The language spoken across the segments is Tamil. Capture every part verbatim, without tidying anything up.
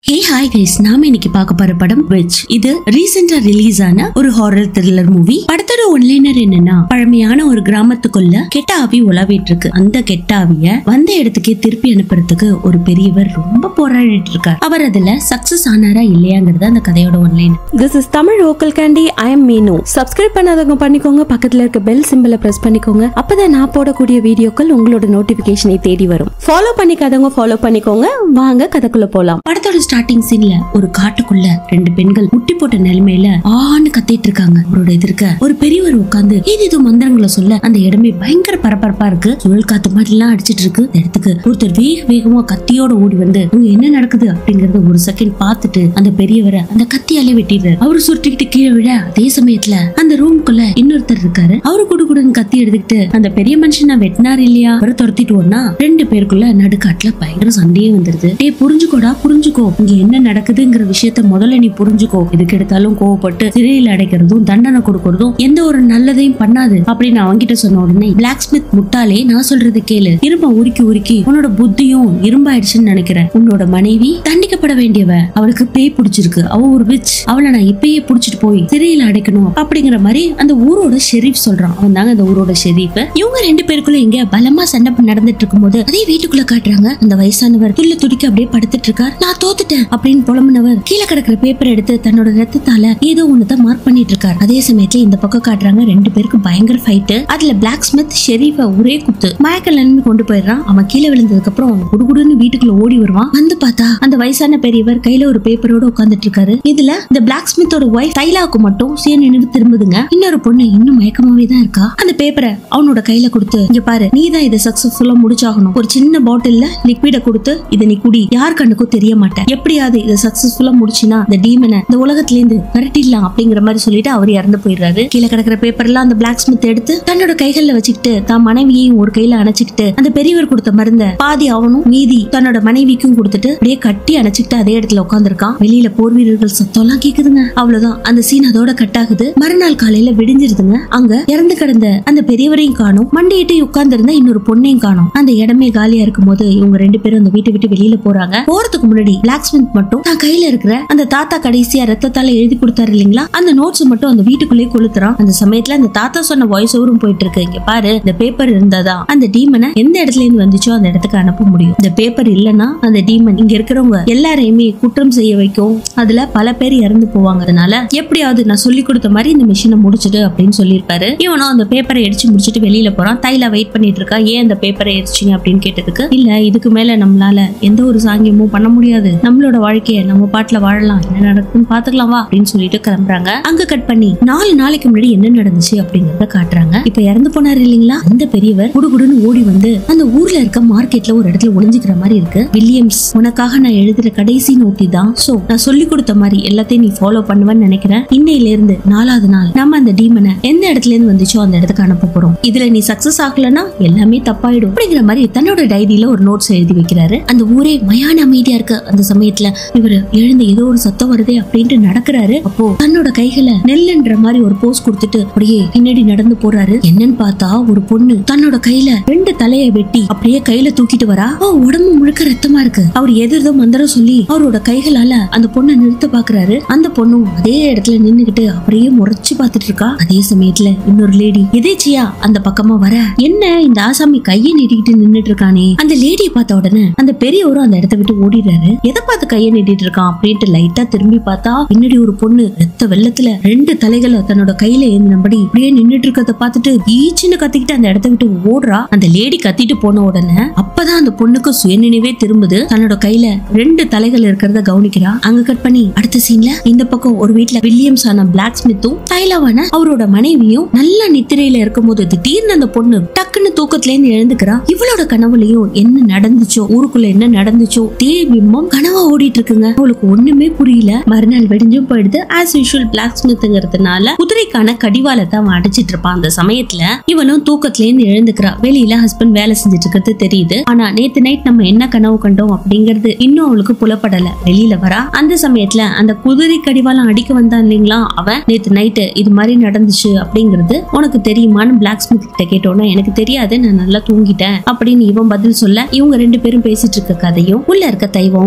ஹே ஹாய் கைஸ், நாம இன்னைக்கு பார்க்க போற படம் விச். இது ரீசெண்டா ரிலீஸ் ஆன ஒரு ஹாரர் த்ரில்லர் மூவி. படத்தோட ஒன்லைனர் என்னன்னா, பழமையான ஒரு கிராமத்துக்குள்ள கெட்ட ஆவி உலாவிட்டு இருக்கு. அந்த கெட்ட ஆவிய வந்த இடத்துக்கே திருப்பி அனுப்புறதுக்கு ஒரு பெரியவர் ரொம்ப போராடிட்டு இருக்கார். அவர் அதுல சக்சஸ் ஆனாரா இல்லையாங்கிறது அந்த கதையோட one line. This is Tamil Local Candy. I am Meenu. Subscribe பண்ணாதவங்க பண்ணிக்கோங்க, பக்கத்துல இருக்க பெல் சிம்பலை பிரஸ் பண்ணிக்கோங்க. அப்பதான் நான் போடக்கூடிய வீடியோக்கள் உங்களோட நோட்டிபிகேஷனை தேடி வரும். ஃபாலோ பண்ணிக்காதவங்க ஃபாலோ பண்ணிக்கோங்க. வாங்க கதைக்குள்ள போலாம். படத்தோட ஸ்டார்டிங் சீன்ல ஒரு காட்டுக்குள்ள ரெண்டு பெண்கள் முட்டி போட்ட நிலைமையில ஆன்னு கத்திட்டு இருக்காங்க. அவரோட எதிர்க்க ஒரு பெரியவர் உட்கார்ந்து ஏதேதோ மந்திரங்களை சொல்ல அந்த இடமே பயங்கர பரபரப்பா இருக்கு. சுழல் காத்து மாதிரி எல்லாம் அடிச்சிட்டு இருக்கு. இந்த இடத்துக்கு ஒருத்தர் வேக வேகமா கத்தியோட ஓடி வந்து அங்க என்ன நடக்குது அப்படிங்கறத ஒரு செகண்ட் பார்த்துட்டு அந்த பெரியவரை அந்த கத்தியாலே வெட்டிடுறாரு. அவரு சுருட்டிக்கிட்டு கீழே விழ அதே சமயத்துல அந்த ரூம்குள்ள இன்னொருத்தர் இருக்காரு. அவரு குடுகுடுன்னு கத்தி எடுத்துக்கிட்டு அந்த பெரிய மனுஷன் வெட்டினார் இல்லையா அவரை துரத்திட்டு ஓடனா ரெண்டு பேருக்குள்ள நடுக்காட்டுல பயங்கர சண்டையே வந்துருது. டே புரிஞ்சுக்கோடா புரிஞ்சுக்கோ, இங்க என்ன நடக்குதுங்கிற விஷயத்த முதல்ல நீ புரிஞ்சுக்கோ. இதுக்கு எடுத்தாலும் கோவப்பட்டு சிறையில் அடைக்கிறதும் தண்டனை கொடுக்கறதும் எந்த ஒரு நல்லதையும் பண்ணாது அப்படின்னு அவங்கிட்ட சொன்ன உடனே பிளாக் ஸ்மித் முட்டாளே, நான் சொல்றது கேளு. இரும்ப உருக்கி உருக்கி உன்னோட புத்தியும் இரும்பாயிடுச்சுன்னு நினைக்கிறேன். உன்னோட மனைவி தண்டிக்கப்பட வேண்டியவ. அவளுக்கு பேய் பிடிச்சிருக்கு. அவ ஒரு விச். அவளை நான் இப்பயே புடிச்சிட்டு போய் சிறையில் அடைக்கணும் அப்படிங்கிற மாதிரி அந்த ஊரோட ஷெரீப் சொல்றான். அவன் தாங்க அந்த ஊரோட ஷெரீப். இவங்க ரெண்டு பேருக்குள்ள இங்க பலமா சண்டை நடந்துட்டு இருக்கும் போது அதே வீட்டுக்குள்ள காட்டுறாங்க. அந்த வயசானவர் துள்ளி துடிக்க அப்படியே படுத்துட்டு இருக்கார். நான் தோத்துட்டேன் அப்படின்னு புலம்புனவர் கீழே கிடக்கிற பேப்பர் எடுத்து தன்னோட ரத்தத்தால ஏதோ ஒண்ணுதான் மார்க் பண்ணிட்டு இருக்காரு. அதே சமயத்துல இந்த பக்கம் காட்டுறாங்க ரெண்டு பேருக்கும் பயங்கர ஃபைட். அதுல பிளாக் ஸ்மித் ஷெரீஃப ஒரே குத்து மயக்க நிலைமை கொண்டு போயிடுறான். அவன் கீழே விழுந்ததுக்கு அப்புறம் குடுகுடுன்னு வீட்டுக்குள்ள ஓடி வருவான். வந்து பார்த்தா அந்த வயசான பெரியவர் கையில ஒரு பேப்பரோட உட்கார்ந்துட்டு இருக்காரு. இதுல இந்த பிளாக் ஸ்மித்தோட ஒய்ஃப் தைலாவுக்கு மட்டும் சுய நினைவு திரும்புதுங்க. இன்னொரு பொண்ணு இன்னும் மயக்கமாவே தான் இருக்கா. அந்த பேப்பரை அவனோட கையில கொடுத்து, இங்க பாரு, நீ தான் இதை சக்சஸ்ஃபுல்லா முடிச்சாகணும். ஒரு சின்ன பாட்டில்ல லிக்விட கொடுத்து இதை நீ குடி. யார் கண்ணுக்கும் தெரிய மாட்டேன். எப்படியாவது இதை சக்சஸ்ஃபுல்லா முடிச்சினா இந்த டீமனை இந்த உலகத்துல இருந்து விரட்டிடலாம் அப்படிங்கிற மாதிரி சொல்லிட்டு அவர் இறந்து போயிடுறாரு. கீழே கிடக்கிற பேப்பர் எல்லாம் அந்த பிளாக் ஸ்மித் எடுத்து தன்னோட கைகள்ல வச்சுக்கிட்டு தான் மனைவியையும் ஒரு கையில அணைச்சுக்கிட்டு அந்த பெரியவர் கொடுத்த மருந்த பாதி அவனும் மீதி தன்னோட மனைவிக்கும் கொடுத்துட்டு அப்படியே கட்டி அணைச்சுக்கிட்டு அதே இடத்துல உட்காந்துருக்கான். வெளியில போர் வீரர்கள் சத்தம் எல்லாம் கேக்குதுங்க. அவ்வளவுதான், அந்த சீன் அதோட கட் ஆகுது. மறுநாள் காலையில விடிஞ்சிருதுங்க. அங்க இறந்து கிடந்த அந்த பெரியவரையும் காணும், மண்டியிட்டு உட்கார்ந்து இருந்த இன்னொரு பொண்ணையும் காணும். அந்த இடமே காலியா இருக்கும் போது இவங்க ரெண்டு பேரும் அந்த வீட்டை விட்டு வெளியில போறாங்க. போறதுக்கு முன்னாடி பிளாக் ஸ்மித் மட்டும் தான் கையில இருக்கிற அந்த தாத்தா கடைசியா ரத்தத்தால எழுதி கொடுத்தாரு இல்லீங்களா, அந்த நோட்ஸ் மட்டும் அந்த வீட்டுக்குள்ளே கொளுத்துறான். அந்த சமயத்துல அந்த தாத்தா சொன்ன வாய்ஸ் ஓவரும் போயிட்டு இருக்கு. இங்க பாரு, இந்த பேப்பர் இருந்தாதான் அந்த டீமனை எந்த இடத்துல இருந்து வந்துச்சோ அந்த இடத்துக்கு அனுப்ப முடியும். இந்த பேப்பர் இல்லன்னா அந்த டீமன் இங்க இருக்கிறவங்க எல்லாரையுமே குற்றம் செய்ய வைக்கும். அதுல பல பேர் இறந்து போவாங்க. அதனால எப்படியாவது நான் சொல்லி கொடுத்த மாதிரி இந்த மிஷினை முடிச்சிடு அப்படின்னு சொல்லியிருக்காரு. இவனும் அந்த பேப்பரை எரிச்சு முடிச்சுட்டு வெளியில போறான். தைலா வெயிட் பண்ணிட்டு இருக்கா. ஏன் அந்த பேப்பரை எரிச்சிங்க அப்படின்னு கேட்டதுக்கு, இல்ல இதுக்கு மேல நம்மளால எந்த ஒரு சாங்கியமும் பண்ண முடியாது. நம்மளோட வாழ்க்கைய நம்ம பாட்டுல வாழலாம், என்ன நடக்குன்னு பாத்துக்கலாம் வா அப்படின்னு சொல்லிட்டு கிளம்புறாங்க. அங்க கட் பண்ணி நாலு நாளைக்கு முன்னாடி என்ன நடந்துச்சு அப்படிங்கறத காட்டுறாங்க. இப்ப இறந்து போனாரு இல்லீங்களா அந்த பெரியவர் குடுகுடுன்னு ஓடி வந்து அந்த ஊர்ல இருக்க மார்க்கெட்ல ஒரு இடத்துல ஒளிஞ்சுக்கிற மாதிரி இருக்கு. வில்லியம்ஸ், உனக்காக நான் எழுதுற கடைசி நோட்டி தான். சோ நான் சொல்லி கொடுத்த மாதிரி எல்லாத்தையும் நீ ஃபாலோ பண்ணுவேன்னு நினைக்கிறேன். இன்னையில இருந்து நாலாவது நாள் நம்ம அந்த டீமனை எந்த இடத்துல இருந்து வந்துச்சோ அந்த இடத்துக்கு அனுப்ப போறோம். இதுல நீ சக்சஸ் ஆகலன்னா எல்லாமே தப்பாயிடும் அப்படிங்கிற மாதிரி தன்னோட டைரியில ஒரு நோட்ஸ் எழுதி வைக்கிறாரு. அந்த ஊரே மயான அமைதியா இருக்கு. அந்த சமயத்துல இவரு எழுந்த ஏதோ ஒரு சத்தம் வருதே அப்படின்ட்டு நடக்கிறாரு. அப்போ தன்னோட கைகளை நெல்லுன்ற மாதிரி ஒரு போஸ் கொடுத்துட்டு அப்படியே பின்னாடி நடந்து போறாரு. என்னன்னு பார்த்தா ஒரு பொண்ணு தன்னோட கையில ரெண்டு தலையை வெட்டி அப்படியே கையில தூக்கிட்டு வரா. உடம்பு முழுக்க ரத்தமா இருக்கு. அவர் எதிர்தோ மந்திரம் சொல்லி அவரோட கைகளால அந்த பொண்ணை நிறுத்த பாக்குறாரு. அந்த பொண்ணும் அதே இடத்துல நின்னுகிட்டு அப்படியே முறைச்சு பாத்துட்டு இருக்கா. அதே சமயத்துல இன்னொரு லேடி எதேச்சியா அந்த பக்கமா வர, என்ன இந்த ஆசாமி கையை நீட்டிக்கிட்டு நின்னுட்டு இருக்கானே. அந்த லேடியை பார்த்த உடனே அந்த பெரியவரும் அந்த இடத்த விட்டு ஓடிடுறாரு. எதை பார்த்து கையை நீட்டிட்டு இருக்கான் அப்படின்ட்டு லைட்டா திரும்பி பார்த்தா பின்னாடி ஒரு பொண்ணு ரத்த வெள்ளத்துல ரெண்டு தலைகளை தன்னோட கையில ஏந்தினபடி அப்படியே நின்னுட்டு இருக்கிறத பார்த்துட்டு ஈச்சின்னு கத்திக்கிட்டு அந்த இடத்த விட்டு ஓடுறா. அந்த லேடி கத்திட்டு போன உடனே அப்பதான் அந்த பொண்ணுக்கு சுயநினைவே திரும்புது. தன்னோட கையில ரெண்டு தலைகள் இருக்கிறத கவனிக்கிறா. அங்க கட் பண்ணி அடுத்த சீன்ல இந்த பக்கம் ஒரு வீட்டுல வில்லியம்ஸ் ஆன பிளாக் ஸ்மித்தும் தைலாவான அவரோட மனைவியும் நல்ல நித்திரையில இருக்கும் போது திடீர்னு அந்த பொண்ணு டக்குன்னு தூக்கத்துல இருந்து எழுந்துக்கிறா. இவளோட கனவுலையும் என்ன நடந்துச்சோ, ஊருக்குள்ள என்ன நடந்துச்சோ தே பிம்பம் கனவா ஓடிட்டு இருக்குங்க. அவளுக்கு ஒண்ணுமே புரியல. மறுநாள் வெடிஞ்சும் போயிடுது. ஆஸ் யூஷுவல் பிளாக் ஸ்மித்ங்கிறதுனால குதிரைக்கான கடிவாளத்தை அவன் அடிச்சிட்டு இருப்பான். அந்த சமயத்துல இவனும் தூக்கத்துல இருந்து எழுந்துக்கிறா. வெளியில ஹஸ்பண்ட் வேலை செஞ்சுட்டு இருக்கிறது தெரியுது. ஆனா நேத்து நைட் நம்ம என்ன கனவு கண்டோம் அப்படிங்கறது இன்னும் அவளுக்கு புலப்படல. வெளியில வரா. அந்த சமயத்துல அந்த குதிரை கடிவாளம் அடிக்க வந்தான் இல்லைங்களா, அவன் நேத்து நைட்டு இது மாதிரி நடந்துச்சு அப்படிங்கறது உனக்கு தெரியுமான்னு பிளாக் ஸ்மித் கிட்ட கேட்டோன்னா, எனக்கு தெரியாது, நான் நல்லா தூங்கிட்டேன் அப்படின்னு இவன் பதில் சொல்ல இவங்க ரெண்டு பேரும் பேசிட்டு இருக்க கதையும் உள்ள இருக்க தைவாவும் கேட்டுறாங்க.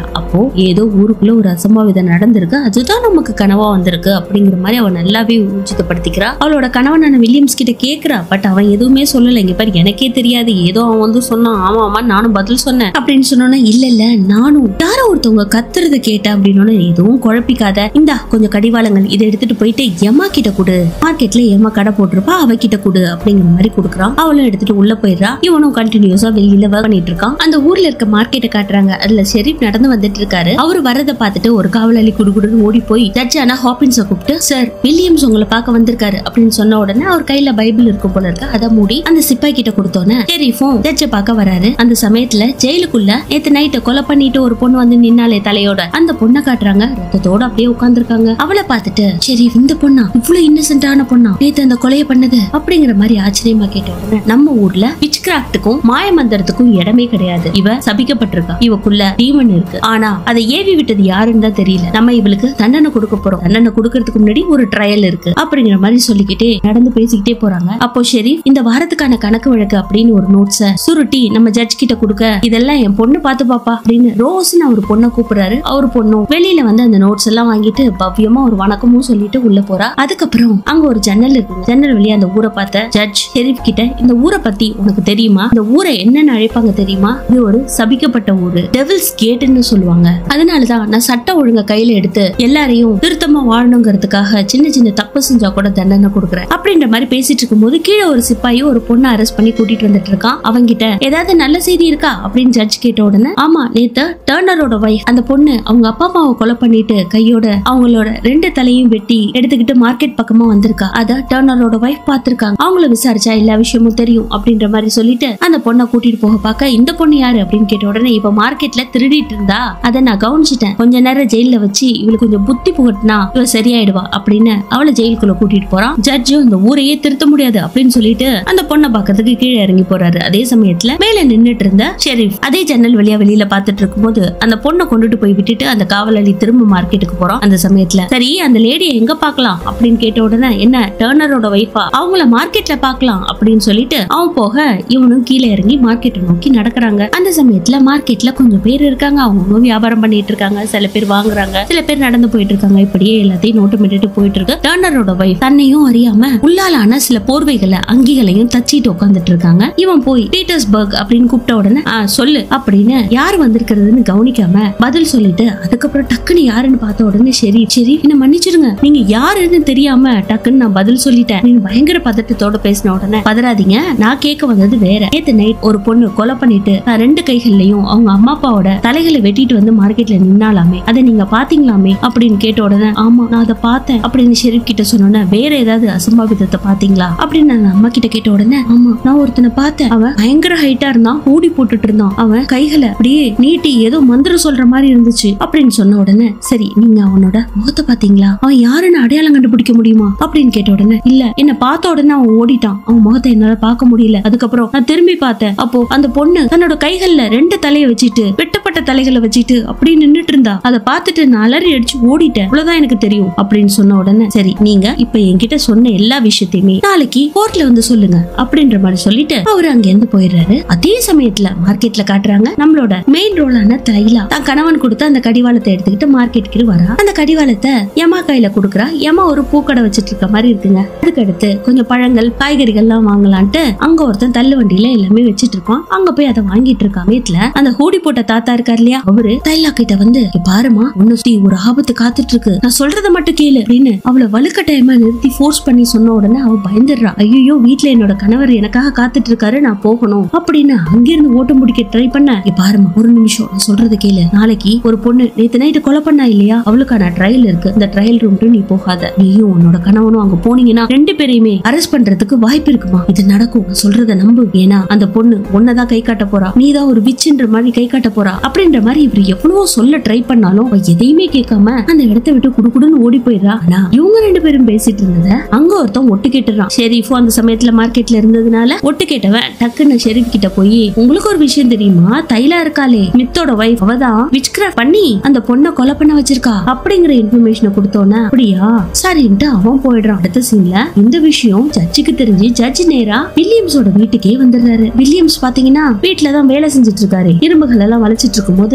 பாக்குறா. அப்போ ஏதோ ஊருக்குள்ள ஒரு அசம்பாவிதம் நடந்திருக்கு, அதுதான் நமக்கு கனவா வந்திருக்கு அப்படிங்கிற மாதிரி அவன் நல்லாவே ஊர்ஜிதப்படுத்திக்கிறா. அவளோட கணவனான வில்லியம்ஸ் கிட்ட கேக்குறா. பட் அவன் எதுவுமே சொல்லல. இங்க பாரு, எனக்கே தெரியாது, ஏதோ அவன் வந்து சொன்னான், ஆமா ஆமா நானும் பதில் சொன்னேன் அப்படின்னு சொன்னோன்னா, இல்ல இல்ல நானும் யாரோ ஒருத்தவங்க கத்துறத கேட்டேன் அப்படின்னு. எதுவும் குழப்பிக்காத, இந்தா கொஞ்சம் கடிவாளங்கள், இதை எடுத்துட்டு போயிட்டு எம்மா கிட்ட கொடு, மார்க்கெட்ல எம்மா கடை போட்டிருப்பா அவ கிட்ட கொடு அப்படிங்கிற மாதிரி கொடுக்குறான். அவளும் எடுத்துட்டு உள்ள போயிடுறா. இவனும் கண்டினியூஸா வெளியில ஒர்க் பண்ணிட்டு இருக்கான். அந்த ஊர்ல இருக்க மார்க்கெட்டை காட்டுறாங்க. அதுல ஷெரீப் நடந்து வந்துட்டு இருக்காரு. அவரு வரதை பார்த்துட்டு ஒரு காவலாளி குடுகுடுன்னு ஓடி போய் ஜட்ஜ் ஆனா ஹாப்பின்ஸ கூப்பிட்டு, சார் வில்லியம்ஸ் உங்களை பார்க்க வந்திருக்காரு அப்படின்னு சொன்ன உடனே அவர் கையில பைபிள் இருக்கும் போல இருக்கு. அதை மூடி அந்த சிப்பாய் கிட்ட கொடுத்தோன்னே ஷெரீஃபும் ஜட்ஜ பார்க்க வராரு. அந்த சமயத்துல ஜெயிலுக்குள்ள நேத்து நைட்டு கொலை பண்ணிட்டு ஒரு பொண்ணு வந்து நின்னாலே தலையோட, அந்த பொண்ணை காட்டுறாங்க. ரத்தத்தோட அப்படியே உட்கார்ந்துருக்காங்க. அவளை பார்த்துட்டு, சரி இந்த பொண்ணா இவ்வளவு இன்னசென்டான பொண்ணா நேத்து அந்த கொலையை பண்ணது அப்படிங்கிற மாதிரி ஆச்சரியமா கேட்ட உடனே, நம்ம ஊர்ல விச் கிராஃப்ட்டுக்கும் மாய மந்திரத்துக்கும் இடமே கிடையாது. இவ சபிக்கப்பட்டிருக்கா, இவக்குள்ள டீமன் இருக்கு. ஆனா அதை ஏவி விட்டது யாருன்னு தான் தெரியல. நம்ம இவளுக்கு தண்டனை கொடுக்க போறோம். தண்டனை கொடுக்கறதுக்கு முன்னாடி ஒரு ட்ரையல் இருக்கு அப்படிங்கிற மாதிரி சொல்லிக்கிட்டே நடந்து பேசிக்கிட்டே போறாங்க. அப்போ ஷெரீப் இந்த வாரத்துக்கான கணக்கு வழக்கு அப்படின்னு ஒரு நோட்ஸ சுருட்டி நம்ம ஜட்ஜ் கிட்ட கொடுக்க, இதெல்லாம் என் பொண்ணு பாத்து பாப்பா அப்படின்னு ரோஸ்னு அவர் பொண்ணை கூப்பிடுறாரு. அவர் பொண்ணும் வெளியில வந்து அந்த நோட்ஸ் எல்லாம் வாங்கிட்டு பவ்யமா ஒரு வணக்கமும் சொல்லிட்டு உள்ள போறா. அதுக்கப்புறம் அங்க ஒரு ஜன்னல் இருக்கு. ஜன்னல் வழியா அந்த ஊரை பார்த்த ஜட்ஜ் ஷெரீப் கிட்ட, இந்த ஊரை பத்தி உனக்கு தெரியுமா? இந்த ஊரை என்னன்னு அழைப்பாங்க தெரியுமா? இது ஒரு சபிக்கப்பட்ட ஊரு, டெவில்ஸ் கேட்னு சொல்லுவாங்க. அதனாலதான் நான் சட்ட ஒழுங்க கையில எடுத்து எல்லாரையும் திருத்தமா வாழணுங்கிறதுக்காக சின்ன சின்ன தப்பு செஞ்சா கூட தண்டனை கொடுக்குறேன் அப்படின்ற மாதிரி பேசிட்டு இருக்கும் போது கீழே ஒரு சிப்பாயி ஒரு பொண்ணை அரெஸ்ட் பண்ணி கூட்டிட்டு வந்துட்டு இருக்கான். அவங்கிட்ட ஏதாவது நல்ல செய்தி இருக்கா அப்படின்னு ஜட்ஜ் கேட்ட உடனே, ஆமா நேத்து டர்னரோட வைஃப் அந்த பொண்ணு அவங்க அப்பா அம்மாவை கொலை பண்ணிட்டு கையோட அவங்களோட ரெண்டு தலையும் வெட்டி எடுத்துக்கிட்டு மார்க்கெட் பக்கமா வந்திருக்கா. அத டர்னரோட வைஃப் பாத்துருக்காங்க. அவங்கள விசாரிச்சா எல்லா விஷயமும் தெரியும் அப்படின்ற மாதிரி சொல்லிட்டு அந்த பொண்ணை கூட்டிட்டு போக பார்க்க, இந்த பொண்ணு யாரு அப்படின்னு கேட்ட உடனே, இப்ப மார்க்கெட்ல திருடிட்டு இருந்தா அதை நான் கவனிச்சிட்டேன், கொஞ்ச நேரம் ஜெயில வச்சு இவளுக்கு கொஞ்சம் புத்தி புகட்டினா இவ சரியாயிடுவா அப்படின்னு அவளை ஜெயிலுக்குள்ள கூட்டிட்டு போறான். ஜட்ஜும் இந்த ஊரையே திருத்த முடியாது அப்படின்னு சொல்லிட்டு அந்த பொண்ணை பாக்கிறதுக்கு கீழே இறங்கி போறாரு. அதே சமயத்துல மேல நின்னுட்டு இருந்த ஷெரீப் அதே ஜன்னல் வழியா வெளியில பாத்துட்டு இருக்கும் போது அந்த பொண்ணை கொண்டுட்டு போய் விட்டுட்டு அந்த காவலாளி திரும்ப மார்க்கெட்டுக்கு போறான். அந்த சமயத்துல, சரி அந்த லேடியை எங்க பாக்கலாம் அப்படின்னு கேட்ட உடனே, என்ன டர்னரோட வைஃபா, அவங்கள மார்க்கெட்ல பாக்கலாம் அப்படின்னு சொல்லிட்டு அவன் போக இவனும் கீழே இறங்கி மார்க்கெட்டை நோக்கி நடக்கிறாங்க. அந்த சமயத்துல மார்க்கெட்ல கொஞ்சம் பேர் இருக்காங்க. அவங்க வியாபாரம் பண்ணிட்டு இருக்காங்க. சில பேர் வாங்குறாங்க, சில பேர் நடந்து போயிட்டு இருக்காங்க. இப்படியே எல்லாத்தையும் நோட்டமிட்டு போயிட்டு இருக்கு. டர்னரோட வைஃப் தன்னையும் அறியாம உள்ளாலான சில போர்வைகளை அங்கிகளையும் தச்சிட்டு உட்காந்துட்டு இருக்காங்க. இவன் போய் பீட்டர்ஸ்பர்க் அப்படின்னு கூப்பிட்ட உடனே, ஆ சொல்லு அப்படின்னு யாரு வந்திருக்கிறதுன்னு கவனிக்காம பதில் சொல்லிட்டு, அதுக்கப்புறம் டக்குன்னு யாருன்னு பார்த்த உடனே, சரி சரி என்ன மன்னிச்சிருங்க, நீங்க யாருன்னு தெரியாம டக்குன்னு நான் பதில் சொல்லிட்டேன். நீங்க பயங்கர பதட்டத்தோட பேசின உடனே, பதறாதீங்க, நான் கேட்க வந்தது வேற. நேத்து நைட் ஒரு பொண்ணு கொலை பண்ணிட்டு ரெண்டு கைகள்லயும் அவங்க அம்மா அப்பாவோட தலைகளை வெட்டிட்டு வந்து மார்க்கெட்ல நின்னாலாமே, அதை நீங்க பாத்தீங்களாமே அப்படின்னு கேட்ட உடனே, ஆமா நான் அதை பார்த்தேன் அப்படின்னு ஷெரீப் கிட்ட சொன்னோன்னே, வேற ஏதாவது அசம்பாவிதத்தை பாத்தீங்களா அப்படின்னு நான் அம்மா கிட்ட கேட்ட உடனே, ஆமா நான் ஒருத்தனை பார்த்தேன், அவன் பயங்கர ஹைட்டா இருந்தான், ஊடி போட்டுட்டு இருந்தான், அவன் கைகளை அப்படியே நீட்டி ஏதோ மந்திரம் சொல்ற மாதிரி இருந்துச்சு அப்படின்னு சொன்ன உடனே, சரி நீங்க அவனோட முகத்தை பாத்தீங்களா, அவன் யாருன்னு அடையாளம் கண்டுபிடிக்க முடியுமா அப்படின்னு கேட்ட உடனே, இல்ல என்ன பார்த்த உடனே அவன் ஓடிட்டான், அவன் முகத்தை என்னால பார்க்க முடியல. அதுக்கப்புறம் நான் திரும்பி பார்த்தேன், அப்போ அந்த பொண்ணு தன்னோட கைகள்ல ரெண்டு தலையை வச்சுட்டு வெட்டப்பட்ட தலைகளை வச்சுட்டு அப்படி நின்னுட்டு இருந்தா. அதை பார்த்துட்டு நான் அலறி அடிச்சு ஓடிட்டேன், அவ்வளவுதான் எனக்கு தெரியும் அப்படின்னு சொன்ன உடனே, சரி நீங்க இப்ப என்கிட்ட சொன்ன எல்லா விஷயத்தையுமே நாளைக்கு கோர்ட்ல வந்து சொல்லுங்க அப்படின்ற மாதிரி சொல்லிட்டு அவரு அங்க இருந்து போயிடுறாரு. அதே சமயத்துல மார்க்கெட்ல காட்டுறாங்க நம்மளோட மெயின் ரோலான தைலா தான் கணவன் கொடுத்த அந்த கடிவாளத்தை எடுத்துக்கிட்டு மார்க்கெட்டுக்கு வரா. அந்த கடிவாளத்தை யமா கையில கொடுக்குறா. யமா ஒரு பூக்கடை வச்சிட்டு இருக்க மாதிரி இருக்குங்க. அதுக்கடுத்து கொஞ்சம் பழங்கள் காய்கறிகள் எல்லாம் வாங்கலான்ட்டு அங்க ஒருத்தன் தள்ளு வண்டியில எல்லாமே வச்சிட்டு இருக்கான். அங்க போய் அதை வாங்கிட்டு இருக்க சமயத்துல அந்த ஹூடி போட்ட தாத்தா இருக்காரு இல்லையா, அவரு தைலா கிட்ட வந்து, பாருமா உன்னை சுத்தி ஒரு ஆபத்து காத்துட்டு இருக்கு, நான் சொல்றத மட்டும் கேளு அப்படின்னு அவளை வலுக்கட்டாயமா நிறுத்தி போர்ஸ் பண்ணி சொன்ன உடனே அவ பயந்துடுறா. ஐயோ வீட்டுல என்னோட கணவர் எனக்காக காத்துட்டு இருக்காரு, நான் போகணும் அப்படின்னு அங்கிருந்து ஓட்ட முடிக்க ட்ரை பண்ண, பாருமா ஒரு நிமிஷம் நான் சொல்றத கேளு, நாளைக்கு ஒரு பொண்ணு நேத்து நைட்டு கொலை பண்ணா இல்லையா, அவளுக்கான ட்ரையல் இருக்கு, இந்த ட்ரையல் ரூம்க்கு நீ போகாத, நீயும் உன்னோட கணவனும் அங்க போனீங்கன்னா ரெண்டு பேரையுமே அரெஸ்ட் பண்றதுக்கு வாய்ப்பு இருக்குமா, இது நடக்கும், நான் சொல்றத நம்பு, ஏன்னா அந்த பொண்ணு ஒன்னதான் கை காட்ட போறா, நீதான் ஒரு விச்சுன்ற மாதிரி கை காட்ட போறா அப்படின்ற மாதிரி இவர் எவ்வளவோ சொல்ல ட்ரை பண்ணாலும் எதையுமே கேட்காம அந்த இடத்தை விட்டு குடுக்குடுன்னு ஓடி போயிடுறா. ஆனா இவங்க ரெண்டு பேரும் பேசிட்டு இருந்தத அங்க ஒருத்தன் ஒட்டு கேட்டுறான். ஷெரீஃபும் அந்த சமயத்துல மார்க்கெட்ல இருந்ததுனால ஒட்டு கேட்டவன் டக்குன்னு ஷெரீப் கிட்ட போய், உங்களுக்கு ஒரு விஷயம் தெரியுமா, தைலா இருக்காளே மித்தோட வைஃப், அவதான் விச்கிராஃப்ட் பண்ணி அந்த பொண்ணை கொலை பண்ண வச்சிருக்கா அப்படிங்கிற இன்ஃபர்மேஷனை கொடுத்தோன்னா, அப்படியா சரின்ட்டு அவன் போயிடுறான். அடுத்த சீன்ல இந்த விஷயம் ஜட்ஜுக்கு தெரிஞ்சு ஜட்ஜ் நேரா வில்லியம்ஸோட வீட்டுக்கே வந்துடுறாரு. வில்லியம்ஸ் பாத்தீங்கன்னா வீட்டுலதான் வேலை செஞ்சுட்டு இருக்காரு. இரும்புகள் எல்லாம் வளைச்சிட்டு இருக்கும் போது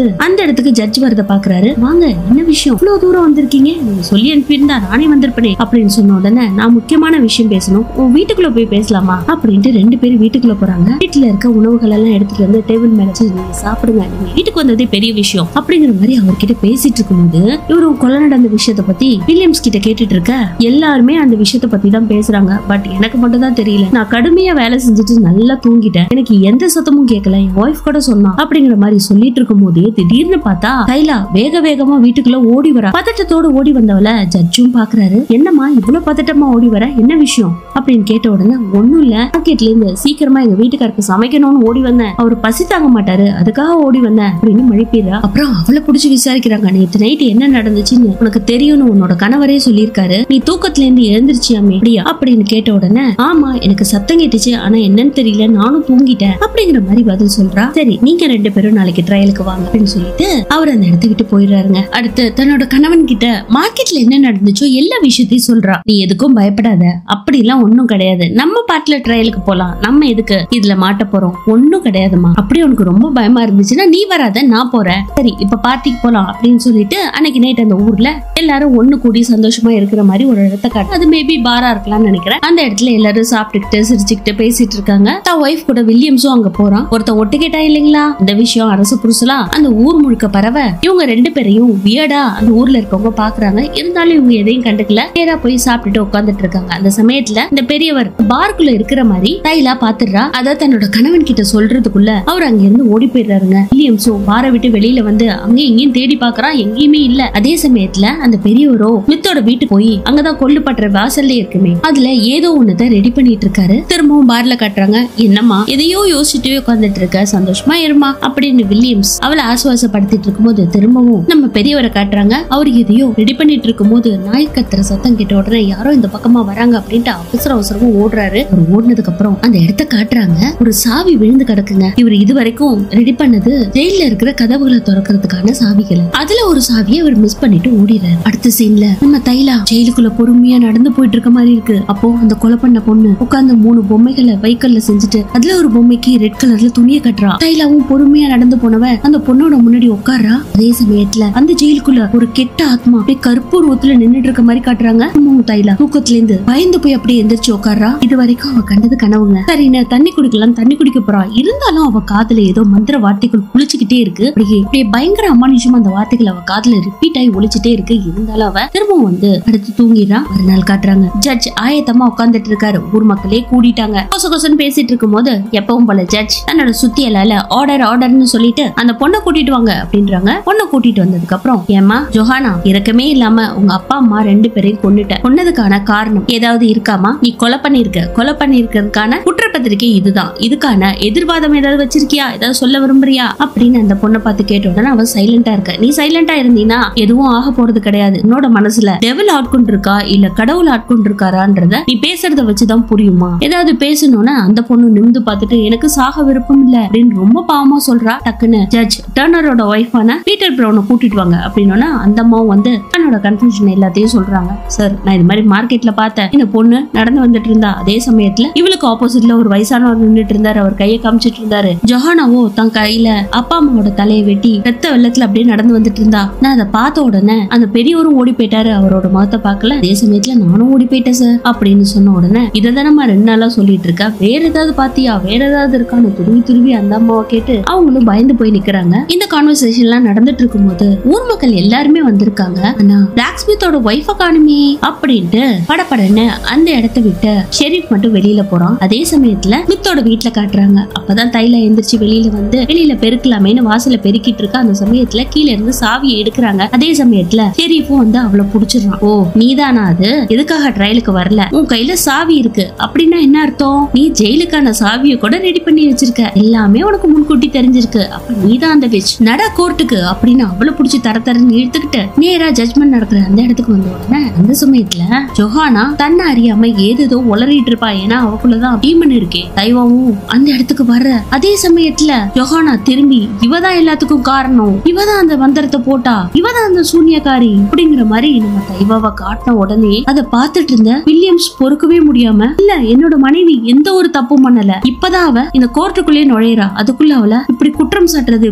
அந்த இடத்துக்கு ஜட்ஜ் வரத பாக்குறாரு. வாங்க, என்ன விஷயம், இவ்வளவு தூரம் வந்திருக்கீங்க, நீங்க சொல்லி அனுப்பியிருந்தா நானே வந்திருப்பேனே அப்படின்னு சொன்ன உடனே, நான் முக்கியமான விஷயம் பேசணும், உன் வீட்டுக்குள்ள போய் பேசலாமா அப்படின்ட்டு ரெண்டு பேரும் வீட்டுக்குள்ள போறாங்க. வீட்டுல இருக்க உணவுகள் எல்லாம் எடுத்துட்டு வந்து டேபிள் மேல வச்சு நீங்க சாப்பிடுங்க, நீங்க வீட்டுக்கு வந்ததே பெரிய விஷயம் அப்படிங்கிற மாதிரி அவர்கிட்ட பேசிட்டு இருக்கும்போது, இவரும் கொலை நடந்த விஷயத்த பத்தி வில்லியம்ஸ் கிட்ட கேட்டுட்டு இருக்க. எல்லாருமே அந்த விஷயத்த பத்தி தான் பேசுறாங்க. பட் எனக்கு மட்டும் தான் தெரியல, நான் கடுமையா வேலை செஞ்சுட்டு நல்லா தூங்கிட்டேன், எனக்கு எந்த சத்தமும் கேட்கல, என் ஒய்ஃப் கூட சொன்னா அப்படிங்கிற மாதிரி சொல்லிட்டு இருக்கும் போது திடீர்னு பார்த்தா கைலா வேக வேகமா வீட்டுக்குள்ள ஓடி வரா. பதட்டத்தோட ஓடி வந்தவள ஜட்ஜும் பாக்குறாரு. என்னம்மா இவ்வளவு பதட்டமா ஓடி வர, என்ன விஷயம் அப்படின்னு கேட்ட உடனே, ஒண்ணும் இல்ல, மார்க்கெட்ல இருந்து சீக்கிரமா எங்க வீட்டுக்காருக்கு சமைக்கணும்னு ஓடி வந்தேன், அவர் பசி தாங்க மாட்டாரு, அதுக்காக ஓடி வந்தேன் அப்படின்னு மழிப்பீரா. அப்புறம் அவளை புடிச்சு விசாரிக்கிறாங்க. நேற்று நைட் என்ன நடந்துச்சுன்னு உனக்கு தெரியும்னு உன்னோட கணவரே சொல்லியிருக்காரு, நீ தூக்கத்துல இருந்து எழுந்திருச்சியாமே அப்படியா அப்படின்னு கேட்ட உடனே, ஆமா எனக்கு சத்தம் கேட்டுச்சு, ஆனா என்னன்னு தெரியல, நானும் தூங்கிட்டேன் அப்படிங்கிற மாதிரி பதில் சொல்றா. சரி, நீங்க ரெண்டு பேரும் நாளைக்கு ட்ரையலுக்கு வாங்க அப்படின்னு சொல்லிட்டு அவர் அந்த இடத்தை விட்டு போயிடுறாருங்க. அடுத்து தன்னோட கணவன் கிட்ட மார்க்கெட்ல என்ன நடந்துச்சோ எல்லா விஷயத்தையும் சொல்றா. நீ எதுக்கும் பயப்படாத, அப்படி எல்லாம் ஒண்ணும் கிடையாது, நம்ம பாட்டுல ட்ரையலுக்கு போலாம், நம்ம எதுக்கு இதுல மாட்ட போறோம், ஒண்ணும் கிடையாதுமா, அப்படி உனக்கு ரொம்ப பயமா இருந்துச்சுன்னா நீ வராத, நான் போறேன், சரி இப்ப பார்ட்டிக்கு போலாம் அப்படின்னு சொல்லிட்டு அன்னைக்கு நைட் அந்த ஊர்ல எல்லாரும் ஒண்ணு கூடி சந்தோஷமா இருக்கிற மாதிரி ஒரு இடத்த காட்டு. அது மேபி பாரா இருக்கலாம்னு நினைக்கிறேன். அந்த இடத்துல எல்லாரும் சாப்பிட்டுக்கிட்டு சிரிச்சுக்கிட்டு பேசிட்டு இருக்காங்க. தான் ஒய்ஃப் கூட வில்லியம்ஸும் அங்க போறான். ஒருத்த ஒட்டு கேட்டா இல்லைங்களா, இந்த விஷயம் அரசு புருஷலா அந்த ஊர் முழுக்க பரவ இவங்க ரெண்டு பேரையும் வியடா அந்த ஊர்ல இருக்கவங்க பாக்குறாங்க. இருந்தாலும் இவங்க எதையும் கண்டுக்கல, நேரா போய் சாப்பிட்டுட்டு உட்காந்துட்டு இருக்காங்க. அந்த சமயத்துல இந்த பெரியவர் பார்க்குள்ள இருக்கிற மாதிரி தைலா பாத்துடுறா. அத தன்னோட கணவன் கிட்ட சொல்றதுக்குள்ள அவர் அங்க இருந்து ஓடி போயிடுறாருங்க. வில்லியம்ஸும் பாரை விட்டு வெளியில வந்து அங்க எங்கேயும் தேடி பாக்குறான், எங்கேயுமே இல்ல. அதே சமயத்துல அந்த பெரியவரோ மித்தோட வீட்டுக்கு போய் அங்கதான் கொல்லுப்பட்ட வாசல்ல இருக்குமே அதுல ஏதோ ஒண்ணுதான் ரெடி பண்ணிட்டு இருக்காரு. திரும்பவும் பார்ல காட்டுறாங்க. என்னம்மா எதையோ யோசிச்சுட்டே உட்காந்துட்டு இருக்க, சந்தோஷமா இருமா அப்படின்னு வில்லியம்ஸ் அவளை ஆசுவாசப்படுத்திட்டு இருக்கும்போது திரும்பவும் நம்ம பெரியவரை காட்டுறாங்க. அவரு எதையோ ரெடி பண்ணிட்டு இருக்கும் போது நாய் கத்துற சத்தம் கேட்ட உடனே யாரோ இந்த பக்கமா வராங்க அப்படின்ட்டு அவசர அவசரமா ஓடுறாரு. அவர் ஓடுனதுக்கு அப்புறம் அந்த இடத்த காட்டுறாங்க. ஒரு சாவி விழுந்து கிடக்குங்க. இவர் இது வரைக்கும் ரெடி பண்ணது ஜெயில இருக்கிற கதவுகளை திறக்கிறதுக்கான சாவிகளை, அதுல ஒரு சாவியை அவர் மிஸ் பண்ணிட்டு ஓடிறாரு. அடுத்த சீன்ல நம்ம தைலா ஜெயிலுக்குள்ள பொறுமையா நடந்து போயிட்டு இருக்க மாதிரி இருக்கு. அப்போ அந்த கொலை பண்ண பொண்ணு உட்கார்ந்து மூணு பொம்மைகளை வைக்கல்ல செஞ்சுட்டு அதுல ஒரு பொம்மைக்கு ரெட் கலர்ல துணியை கட்டுறா. தைலாவும் பொறுமையா நடந்து போனவ அந்த பொண்ணோட முன்னாடி உட்கார்றா. அதே சமயத்துல அந்த ஜெயிலுக்குள்ள ஒரு கெட்ட ஆத்மா அப்படியே கற்பூரத்துல நின்னுட்டு இருக்க மாதிரி காட்டுறாங்க. தைலா தூக்கத்துல இருந்து பயந்து போய் அப்படியே எந்திரிச்சு உட்கார்றா. இது வரைக்கும் அவ கண்டது கனவுங்க. சரின்னு தண்ணி குடிக்கலாம், தண்ணி குடிக்க போறா. இருந்தாலும் அவ காதுல ஏதோ மந்திர வார்த்தைகள் குளிச்சுக்கிட்டே இருக்கு. அப்படியே அப்படியே பயங்கர அமானுஷமா அந்த வார்த்தைகள் அவ காதுல ரிப்பீட் ஆகி ஒழிச்சுட்டே இருக்கு. இருந்தாலும் அவ திரும்பவும் வந்து அடுத்து தூங்கிடுறா. மறுநாள் காட்டுறாங்க. ஜட்ஜ் ஆயத்தமா உட்கார்ந்துட்டு இருக்காரு. ஊர் மக்களே கூடிட்டாங்க. கொச கொசன்னு பேசிட்டு இருக்கும் போது எப்பவும் போல ஜட்ஜ் தன்னோட சுத்தியலால ஆர்டர் ஆர்டர்னு சொல்லிட்டு அந்த பொண்ணை கூட்டிட்டு வாங்க அப்படின்றாங்க. பொண்ணை கூட்டிட்டு வந்ததுக்கு அப்புறம், ஏமா ஜோஹானா, இறக்கமே இல்லாம உங்க அப்பா அம்மா ரெண்டு பேரையும் கொண்டுட்ட, கொன்னதுக்கான காரணம் ஏதாவது இருக்காமா, நீ கொலை பண்ணிருக்க, கொலை பண்ணிருக்கிறதுக்கான குற்றப்பத்திரிக்கை இதுதான், இதுக்கான எதிர்வாதம் ஏதாவது வச்சிருக்கியா, ஏதாவது சொல்ல விரும்புறியா அப்படின்னு அந்த பொண்ணை பார்த்து கேட்ட உடனே அவன் சைலண்டா இருக்க. நீ சைலண்டா இருந்தீனா எதுவும் ஆக போறது கிடையாது. உன்னோட மனசுல டெவில் ஆட்கொண்டு இருக்கா இல்ல கடவுள் ஆட்கொண்டு இருக்காரான்றத நீ பேசுறத வச்சுதான் புரியுமா, ஏதாவது பேசணும்னா அந்த பொண்ணு நிமிந்து பார்த்துட்டு எனக்கு சாக விருப்பம் இல்ல அப்படின்னு ரொம்ப பாவமா சொல்றா. டக்குன்னு ஜட்ஜ் டர்னரோட ஒய்ஃபான பீட்டர் பிரவுனை கூட்டிட்டு வாங்க அப்படின்னா அந்த அம்மாவும் வந்து தன்னோட கன்ஃபியூஷன் எல்லாத்தையும் சொல்றாங்க. சார், நான் இது மாதிரி மார்க்கெட்ல பார்த்தேன், இந்த பொண்ணு நடந்து வந்துட்டு இருந்தா, அதே சமயத்துல இவளுக்கு ஆப்போசிட்ல ஒரு வயசானவர் நின்றுட்டு இருந்தாரு, அவர் கையை காமிச்சிட்டு இருந்தாரு. ஜோஹானாவோ தன் கையில அப்பா அம்மாவோட தலையை வெட்டி ரத்த வெள்ளத்துல அப்படியே நடந்து வந்துட்டு இருந்தா. நான் அதை பார்த்த உடனே அந்த பெரியவரும் ஓடி போயிட்டாரு, அவரோட முகத்தை பார்க்கல. அதே சமயத்துல நானும் ஓடி போயிட்டேன் சார் அப்படின்னு சொன்ன உடனே, இததானமா ரெண்டு நாளா சொல்லிட்டு இருக்கா, வேற ஏதாவது பாத்தியா, வேற ஏதாவது இருக்கான்னு துருவி துருவி அந்த அம்மாவை கேட்டு அவங்களும் பயந்து போய் நிக்கிறாங்க. இந்த கான்வர்சேஷன் எல்லாம் நடந்துட்டு இருக்கும் போது ஊர் மக்கள் எல்லாருமே வந்திருக்காங்க. ஆனா பிளாக் ஸ்மித்தோட ஒய்ஃப காணுமே அப்படின்ட்டு படப்படன்னு அந்த இடத்தை விட்டு ஷெரீப் மட்டும் வெளியில போறான். அதே சமயத்துல மித்தோட வீட்டுல காட்டுறாங்க. அப்பதான் தைலா எந்திரிச்சு வெளியில வந்து வெளியில பெருக்கலாமேன்னு வாசல பெருக்கிட்டு இருக்கா. அந்த சமயத்துல கீழே இருந்து சாவியை எடுக்கிறாங்க. அதே சமயத்துல ஷெரீஃபும் வந்து அவளை புடிச்சிடறான். ஓ, நீதானா அது, எதுக்காக ட்ரையலுக்கு வரல, உன் கையில சாவி இருக்கு அப்படின்னா என்ன அர்த்தம், நீ ஜெயிலுக்கான சாவியை கூட ரெடி பண்ணி வச்சிருக்க, எல்லாமே உனக்கு முன்கூட்டி தெரிஞ்சிருக்கு, அப்ப நீதான் அந்த விச், நட கோர்ட்டுக்கு அப்படின்னு அவளை புடிச்சு தர தரன்னு இழுத்துக்கிட்டு நேரா ஜட்ஜ்மெண்ட் நடக்கிற அந்த இடத்துக்கு வந்த உடனே அந்த சமயத்துல ஜோஹானா தன்னை அறியாம ஏதோ உளறிட்டு இருப்பா. ஏன்னா அவக்குள்ளதான் டீமன் இருக்கே. தைவாவும் அந்த இடத்துக்கு வர்ற அதே சமயத்துல ஜோஹானா திரும்பி இவதான் எல்லாத்துக்கும் காரணம், இவதான் அந்த மந்திரத்தை போட்டா, இவதான் அந்த சூன்யக்காரி அப்படிங்கிற மாதிரி நம்ம தைவாவை காட்டின உடனே அதை பார்த்துட்டு இருந்த வில்லியம்ஸ் பொறுக்கவே முடியாம, இல்ல என்னோட மனைவி எந்த ஒரு தப்பும் பண்ணல, இப்பதான் அவ இந்த கோர்ட்டுக்குள்ளே நுழையறா, அதுக்குள்ள அவளை இப்படி குற்றம் சாட்டுறது பெரிய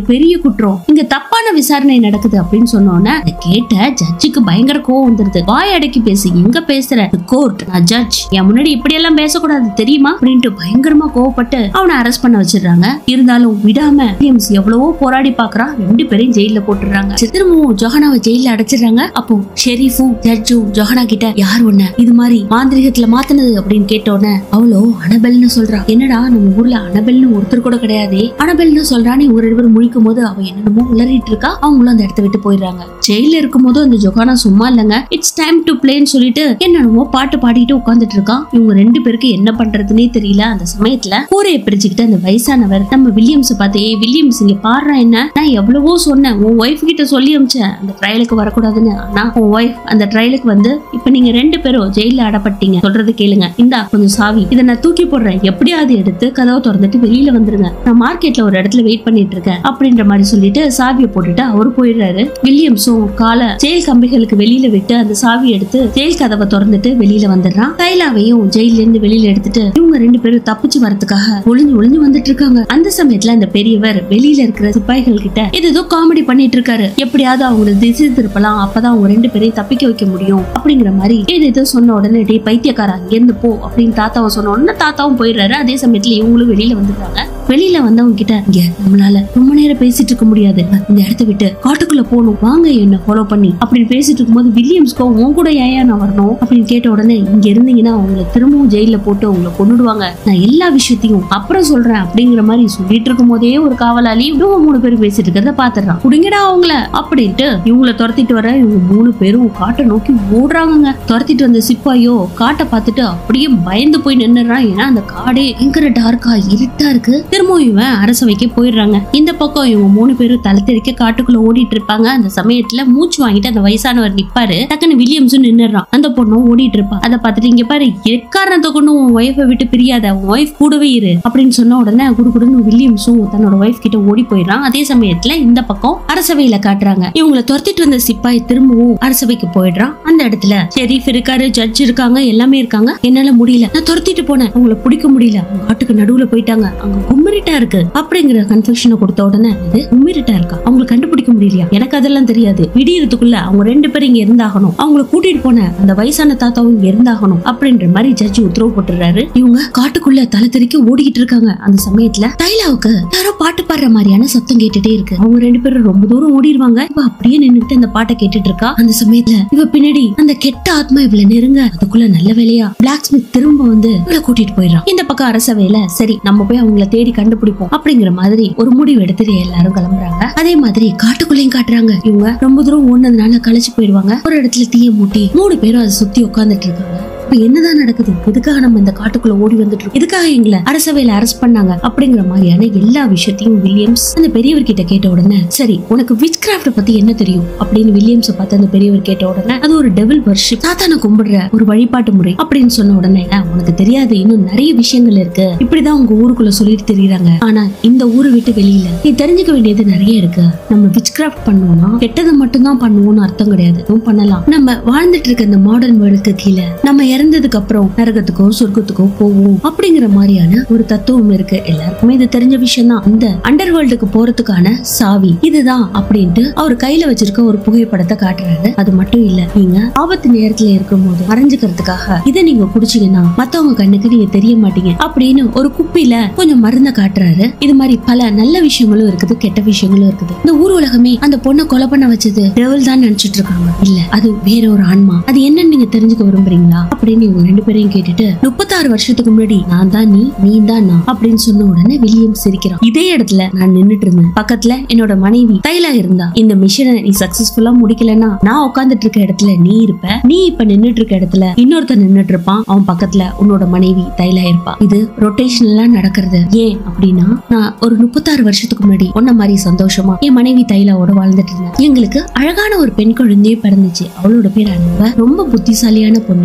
குற்றம், இங்க தப்பான விசாரணை நடக்குது அப்படின்னு சொன்னோன்னே கேட்ட ஜட்ஜுக்கு பயங்கர கோவம் வந்துருது. வாய் அடக்கி பேசி, எங்க பேசுற, கோர்ட், நான் ஜட்ஜ், என் முன்னாடி இப்படி எல்லாம் பேசக்கூடாது தெரியுமா அப்படின்ட்டு பயங்கரமா கோவப்பட்டு அவனை அரெஸ்ட் பண்ண வச்சிடறாங்க. இருந்தாலும் விடாம வில்லியம்ஸ் எவ்வளவோ போராடி பாக்குறான். ரெண்டு பேரையும் ஜெயில போட்டுறாங்க. திரும்பவும் ஜொஹானாவை ஜெயில அடைச்சிடுறாங்க. அப்போ ஷெரீஃபும் ஜட்ஜும் ஜொஹானா கிட்ட யார் ஒண்ணு இது மாதிரி மாந்திரிகத்துல மாத்தினது அப்படின்னு கேட்டோன்னே அவளோ அனபெல்னு சொல்றா. என்னடா நம்ம ஊர்ல அனபெல்னு ஒருத்தர் கூட கிடையாது, அனபெல்னு சொல்றான்னு ஒரு ரெண்டு பேர் முழிக்கும் போது அவ என்னமோ உளறிட்டு இருக்கா. அவங்களும் அந்த இடத்த விட்டு போயிடுறாங்க. ஜெயில இருக்கும் போது அந்த ஜொஹானா சும்மா இல்லங்க, இட்ஸ் டைம் டு பிளேன்னு சொல்லிட்டு என்னென்னமோ பாட்டு பாடிட்டு உட்காந்துட்டு இருக்கான். இவங்க ரெண்டு பேருக்கு என்ன பண்றதுன்னே தெரியல. அந்த சமயத்துல கூரையை பிரிச்சுக்கிட்டு அந்த வயசானவர் நம்ம வில்லியம்ஸ் பார்த்து, ஏ வில்லியம்ஸ் இங்க பாடுறா, என்ன நான் எவ்வளவோ சொன்னேன் உன் ஒய்ஃப் கிட்ட சொல்லி அமிச்சேன் அந்த ட்ரையலுக்கு வரக்கூடாதுன்னு. ஆனா உன் ஒய்ஃப் அந்த ட்ரையலுக்கு வந்து இப்ப நீங்க ரெண்டு பேரும் ஜெயில அடப்பட்டீங்க, சொல்றது கேளுங்க, இந்தா கொஞ்சம் சாவி, இதை நான் தூக்கி போடுறேன், எப்படியாவது எடுத்து கதவை திறந்துட்டு வெளியில வந்துருங்க, நான் மார்க்கெட்ல ஒரு இடத்துல வெயிட் பண்ணிட்டு இருக்கேன் அப்படின்ற மாதிரி சொல்லிட்டு சாவியை போட்டுட்டு அவரு போயிடுறாரு. வில்லியம்ஸும் காலை ஜெயில் கம்பிகளுக்கு வெளியில விட்டு அந்த சாவி எடுத்து ஜெயில் கதவை திறந்துட்டு வெளியில வந்துடுறான். தைலாவையும் ஜெயில இருந்து வெளியில எடுத்துட்டு இவங்க ரெண்டு பேரும் தப்பிச்சு வரதுக்காக ஒளிஞ்சு ஒளிஞ்சு வந்துட்டு இருக்காங்க. அந்த சமயத்துல அந்த பெரியவர் வெளியில இருக்கிற சிப்பாய்கள் கிட்ட ஏதோ காமெடி பண்ணிட்டு இருக்காரு. எப்படியாவது அவங்களை திசை திருப்பலாம், அப்பதான் அவங்க ரெண்டு பேரையும் தப்பிக்க வைக்க முடியும் அப்படிங்கிற மாதிரி ஏதோ சொன்ன உடனே டே பைத்தியக்காரா இங்க இருந்து போ அப்படின்னு தாத்தாவை சொன்ன உடனே தாத்தாவும் போயிடுறாரு. அதே சமயத்துல இவங்களும் வெளியில வந்துடுறாங்க. வெளியில வந்தவங்க கிட்ட இங்க நம்மளால ரொம்ப நேரம் பேசிட்டு இருக்க முடியாது, இந்த இடத்த விட்டு காட்டுக்குள்ள போகணும், வாங்க என்ன ஃபாலோ பண்ணி அப்படின்னு பேசிட்டு இருக்கும்போது வில்லியம்ஸ்கோ உன் கூட ஏன் நான் வரணும் அப்படின்னு கேட்ட உடனே இங்க இருந்தீங்கன்னா உங்களை திரும்பவும் ஜெயில போட்டு உங்களை கொண்டுடுவாங்க, நான் எல்லா விஷயத்தையும் அப்புறம் சொல்றேன் அப்படிங்கிற மாதிரி சொல்லிட்டு இருக்கும் போதே ஒரு காவலாளி இவங்க மூணு பேரும் பேசிட்டு இருக்கிறத பாத்துறான். குடிங்கடா அவங்கள அப்படின்ட்டு இவங்களை துரத்திட்டு வர இவங்க மூணு பேரும் காட்டை நோக்கி ஓடுறாங்க. துரத்திட்டு வந்த சிப்பாயோ காட்டை பார்த்துட்டு அப்படியே பயந்து போய் நின்னுறான். ஏன்னா அந்த காடே பயங்கர டார்க்கா இருட்டா இருக்கு. திரும்பவும் இவன் அரசவைக்கு போயிடுறாங்க. இந்த பக்கம் இவங்க மூணு பேரும் தலை தெறிக்க காட்டுக்குள்ள ஓடிட்டு இருப்பாங்க. அந்த சமயத்துல மூச்சு வாங்கிட்டு அந்த வயசானவர் நிப்பாரு. டக்குன்னு வில்லியம்ஸும் நின்னுறான். அந்த பொண்ணும் ஓடிட்டு இருப்பா. அதை பார்த்துட்டு இங்க பாரு, எக்காரணத்தை கொண்டு உன் ஒய்ஃபை விட்டு பிரியாத, உன் ஒய்ஃப் கூடவே இரு அப்படின்னு சொன்ன உடனே குடுகுடுன்னு வில்லியம்ஸும் தன்னோட ஒய்ஃப் கிட்ட ஓடி போயிடுறான். அதே சமயத்துல இந்த பக்கம் அரசவையில காட்டுறாங்க. இவங்களை துரத்திட்டு வந்த சிப்பாய் திரும்பவும் அரசவைக்கு போயிடுறான். அந்த இடத்துல ஷெரீஃப் இருக்காரு, ஜட்ஜ் இருக்காங்க, எல்லாமே இருக்காங்க. என்னால முடியல, நான் துரத்திட்டு போனேன், அவங்களை பிடிக்க முடியல, அவங்க காட்டுக்கு நடுவுல போயிட்டாங்க, அங்க கும்மிரிட்டா இருக்கு அப்படிங்கிற கன்ஃபெஷனை கொடுத்த உடனே இது கும்மிரிட்டா இருக்கா, அவங்களை கண்டுபிடிக்க முடியலையா, எனக்கு அதெல்லாம் தெரியாது, விடியறதுக்குள்ள அவங்க ரெண்டு பேரும் இங்க இருந்தாகணும், அவங்களை கூட்டிட்டு போன அந்த வயசான தாத்தாவும் இங்க இருந்தாகணும் அப்படின்ற மாதிரி ஜட்ஜி உத்தரவு போட்டுறாரு. இவங்க காட்டுக்குள்ள தலை தெறிக்க ஓடிக்கிட்டு இருக்காங்க. அந்த சமயத்துல தைலாவுக்கு யாரோ பாட்டு பாடுற மாதிரியான சத்தம் கேட்டுட்டே இருக்கு. அவங்க ரெண்டு பேரும் ரொம்ப தூரம் ஓடிடுவாங்க. இவ அப்படியே நின்னுட்டு அந்த பாட்டை கேட்டுட்டு இருக்கா. அந்த சமயத்துல இவ பின்னாடி அந்த கெட்ட ஆத்மா இவளை நெருங்க, அதுக்குள்ள நல்ல வேலையா பிளாக் ஸ்மித் திரும்ப வந்து இவளை கூட்டிட்டு போயிடறான். இந்த பக்கம் அரசவையில சரி நம்ம போய் அவங்களை தேடி கண்டுபிடிப்போம் அப்படிங்கிற மாதிரி ஒரு முடிவு எடுத்துட்டு எல்லாரும் கிளம்புறாங்க. அதே மாதிரி காட்டுக்குள்ளேயும் காட்டுறாங்க. இவங்க ரொம்ப தூரம் ஓடுனதுனால களைச்சு போயிடுவாங்க. ஒரு இடத்துல தீய மூட்டி மூணு பேரும் அதை சுத்தி உட்காந்துட்டு இருக்காங்க. இப்ப என்னதான் நடக்குது, எதுக்காக நம்ம இந்த காட்டுக்குள்ள ஓடி வந்துட்டு இருக்கோம், எதுக்காக எங்களை அரசவையில அரெஸ்ட் பண்ணாங்க அப்படிங்கிற மாதிரியான எல்லா விஷயத்தையும் வில்லியம்ஸ் அந்த பெரியவர் கிட்ட கேட்ட உடனே சரி உனக்கு விச் கிராஃப்ட் பத்தி என்ன தெரியும் அப்படின்னு வில்லியம்ஸ் பார்த்து அந்த பெரியவர் கேட்ட உடனே அது ஒரு டெவில் வர்ஷிப், சாத்தானை கும்பிடுற ஒரு வழிபாட்டு முறை அப்படின்னு சொன்ன உடனே உனக்கு தெரியாது இன்னும் நிறைய விஷயங்கள் இருக்கு, இப்படிதான் உங்க ஊருக்குள்ள சொல்லிட்டு தெரியுறாங்க, ஆனா இந்த ஊரை விட்டு வெளியில நீ தெரிஞ்சுக்க வேண்டியது நிறைய இருக்கு. நம்ம விச் கிராஃப்ட் பண்ணுவோம்னா கெட்டதை மட்டும் தான் பண்ணுவோம்னு அர்த்தம் கிடையாது, பண்ணலாம். நம்ம வாழ்ந்துட்டு இருக்க இந்த மாடர்ன் வேர்ல்டுக்கு கீழே நம்ம இறந்ததுக்கு அப்புறம் நரகத்துக்கோ சொர்க்கத்துக்கோ போவோம் அப்படிங்கிற மாதிரியான ஒரு தத்துவம் இருக்கு. எல்லாருக்குமே இது தெரிஞ்ச விஷயம் தான். இந்த அண்டர் வேர்ல்டுக்கு போறதுக்கான சாவி இதுதான் அப்படின்ட்டு அவர் கையில வச்சிருக்க ஒரு புகைப்படத்தை காட்டுறாரு. அது மட்டும் இல்ல, நீங்க ஆபத்து நேரத்துல இருக்கும் போது மறைஞ்சுக்கிறதுக்காக இதை நீங்க குடிச்சீங்கன்னா மத்தவங்க கண்ணுக்கு நீங்க தெரிய மாட்டீங்க அப்படின்னு ஒரு குப்பியில கொஞ்சம் மருந்த காட்டுறாரு. இது மாதிரி பல நல்ல விஷயங்களும் இருக்குது, கெட்ட விஷயங்களும் இருக்குது. இந்த ஊர் உலகமே அந்த பொண்ணை கொலை பண்ண வச்சது டெவில் தான் நினைச்சிட்டு இருக்காங்க. இல்ல, அது வேற ஒரு ஆன்மா. அது என்னன்னு நீங்க தெரிஞ்சுக்க விரும்புறீங்களா அப்படின்னு இவங்க ரெண்டு பேரையும் கேட்டுட்டு முப்பத்தாறு வருஷத்துக்கு முன்னாடி நான் தான் நீ, நீ தான் நான் அப்படின்னு சொன்ன உடனே வில்லியம் சிரிக்கிறான். இதே இடத்துல நான் நின்னுட்டு இருந்தேன், பக்கத்துல என்னோட மனைவி தைலா இருந்தா. இந்த மிஷனை நீ சக்சஸ்ஃபுல்லா முடிக்கலன்னா நான் உட்கார்ந்துட்டு இருக்க இடத்துல நீ இருப்ப, நீ இப்ப நின்னுட்டு இருக்க இடத்துல இன்னொருத்தர் நின்னுட்டு இருப்பான், அவன் பக்கத்துல உன்னோட மனைவி தைலா இருப்பா. இது ரொட்டேஷனலா நடக்கிறது. ஏன் அப்படின்னா நான் ஒரு முப்பத்தாறு வருஷத்துக்கு முன்னாடி உன்ன மாதிரி சந்தோஷமா என் மனைவி தைலாவோட வாழ்ந்துட்டு இருந்தேன். எங்களுக்கு அழகான ஒரு பெண் குழந்தையே பிறந்துச்சு. அவளோட பேர் அன்ப, ரொம்ப புத்திசாலியான பொண்ணு. அவங்க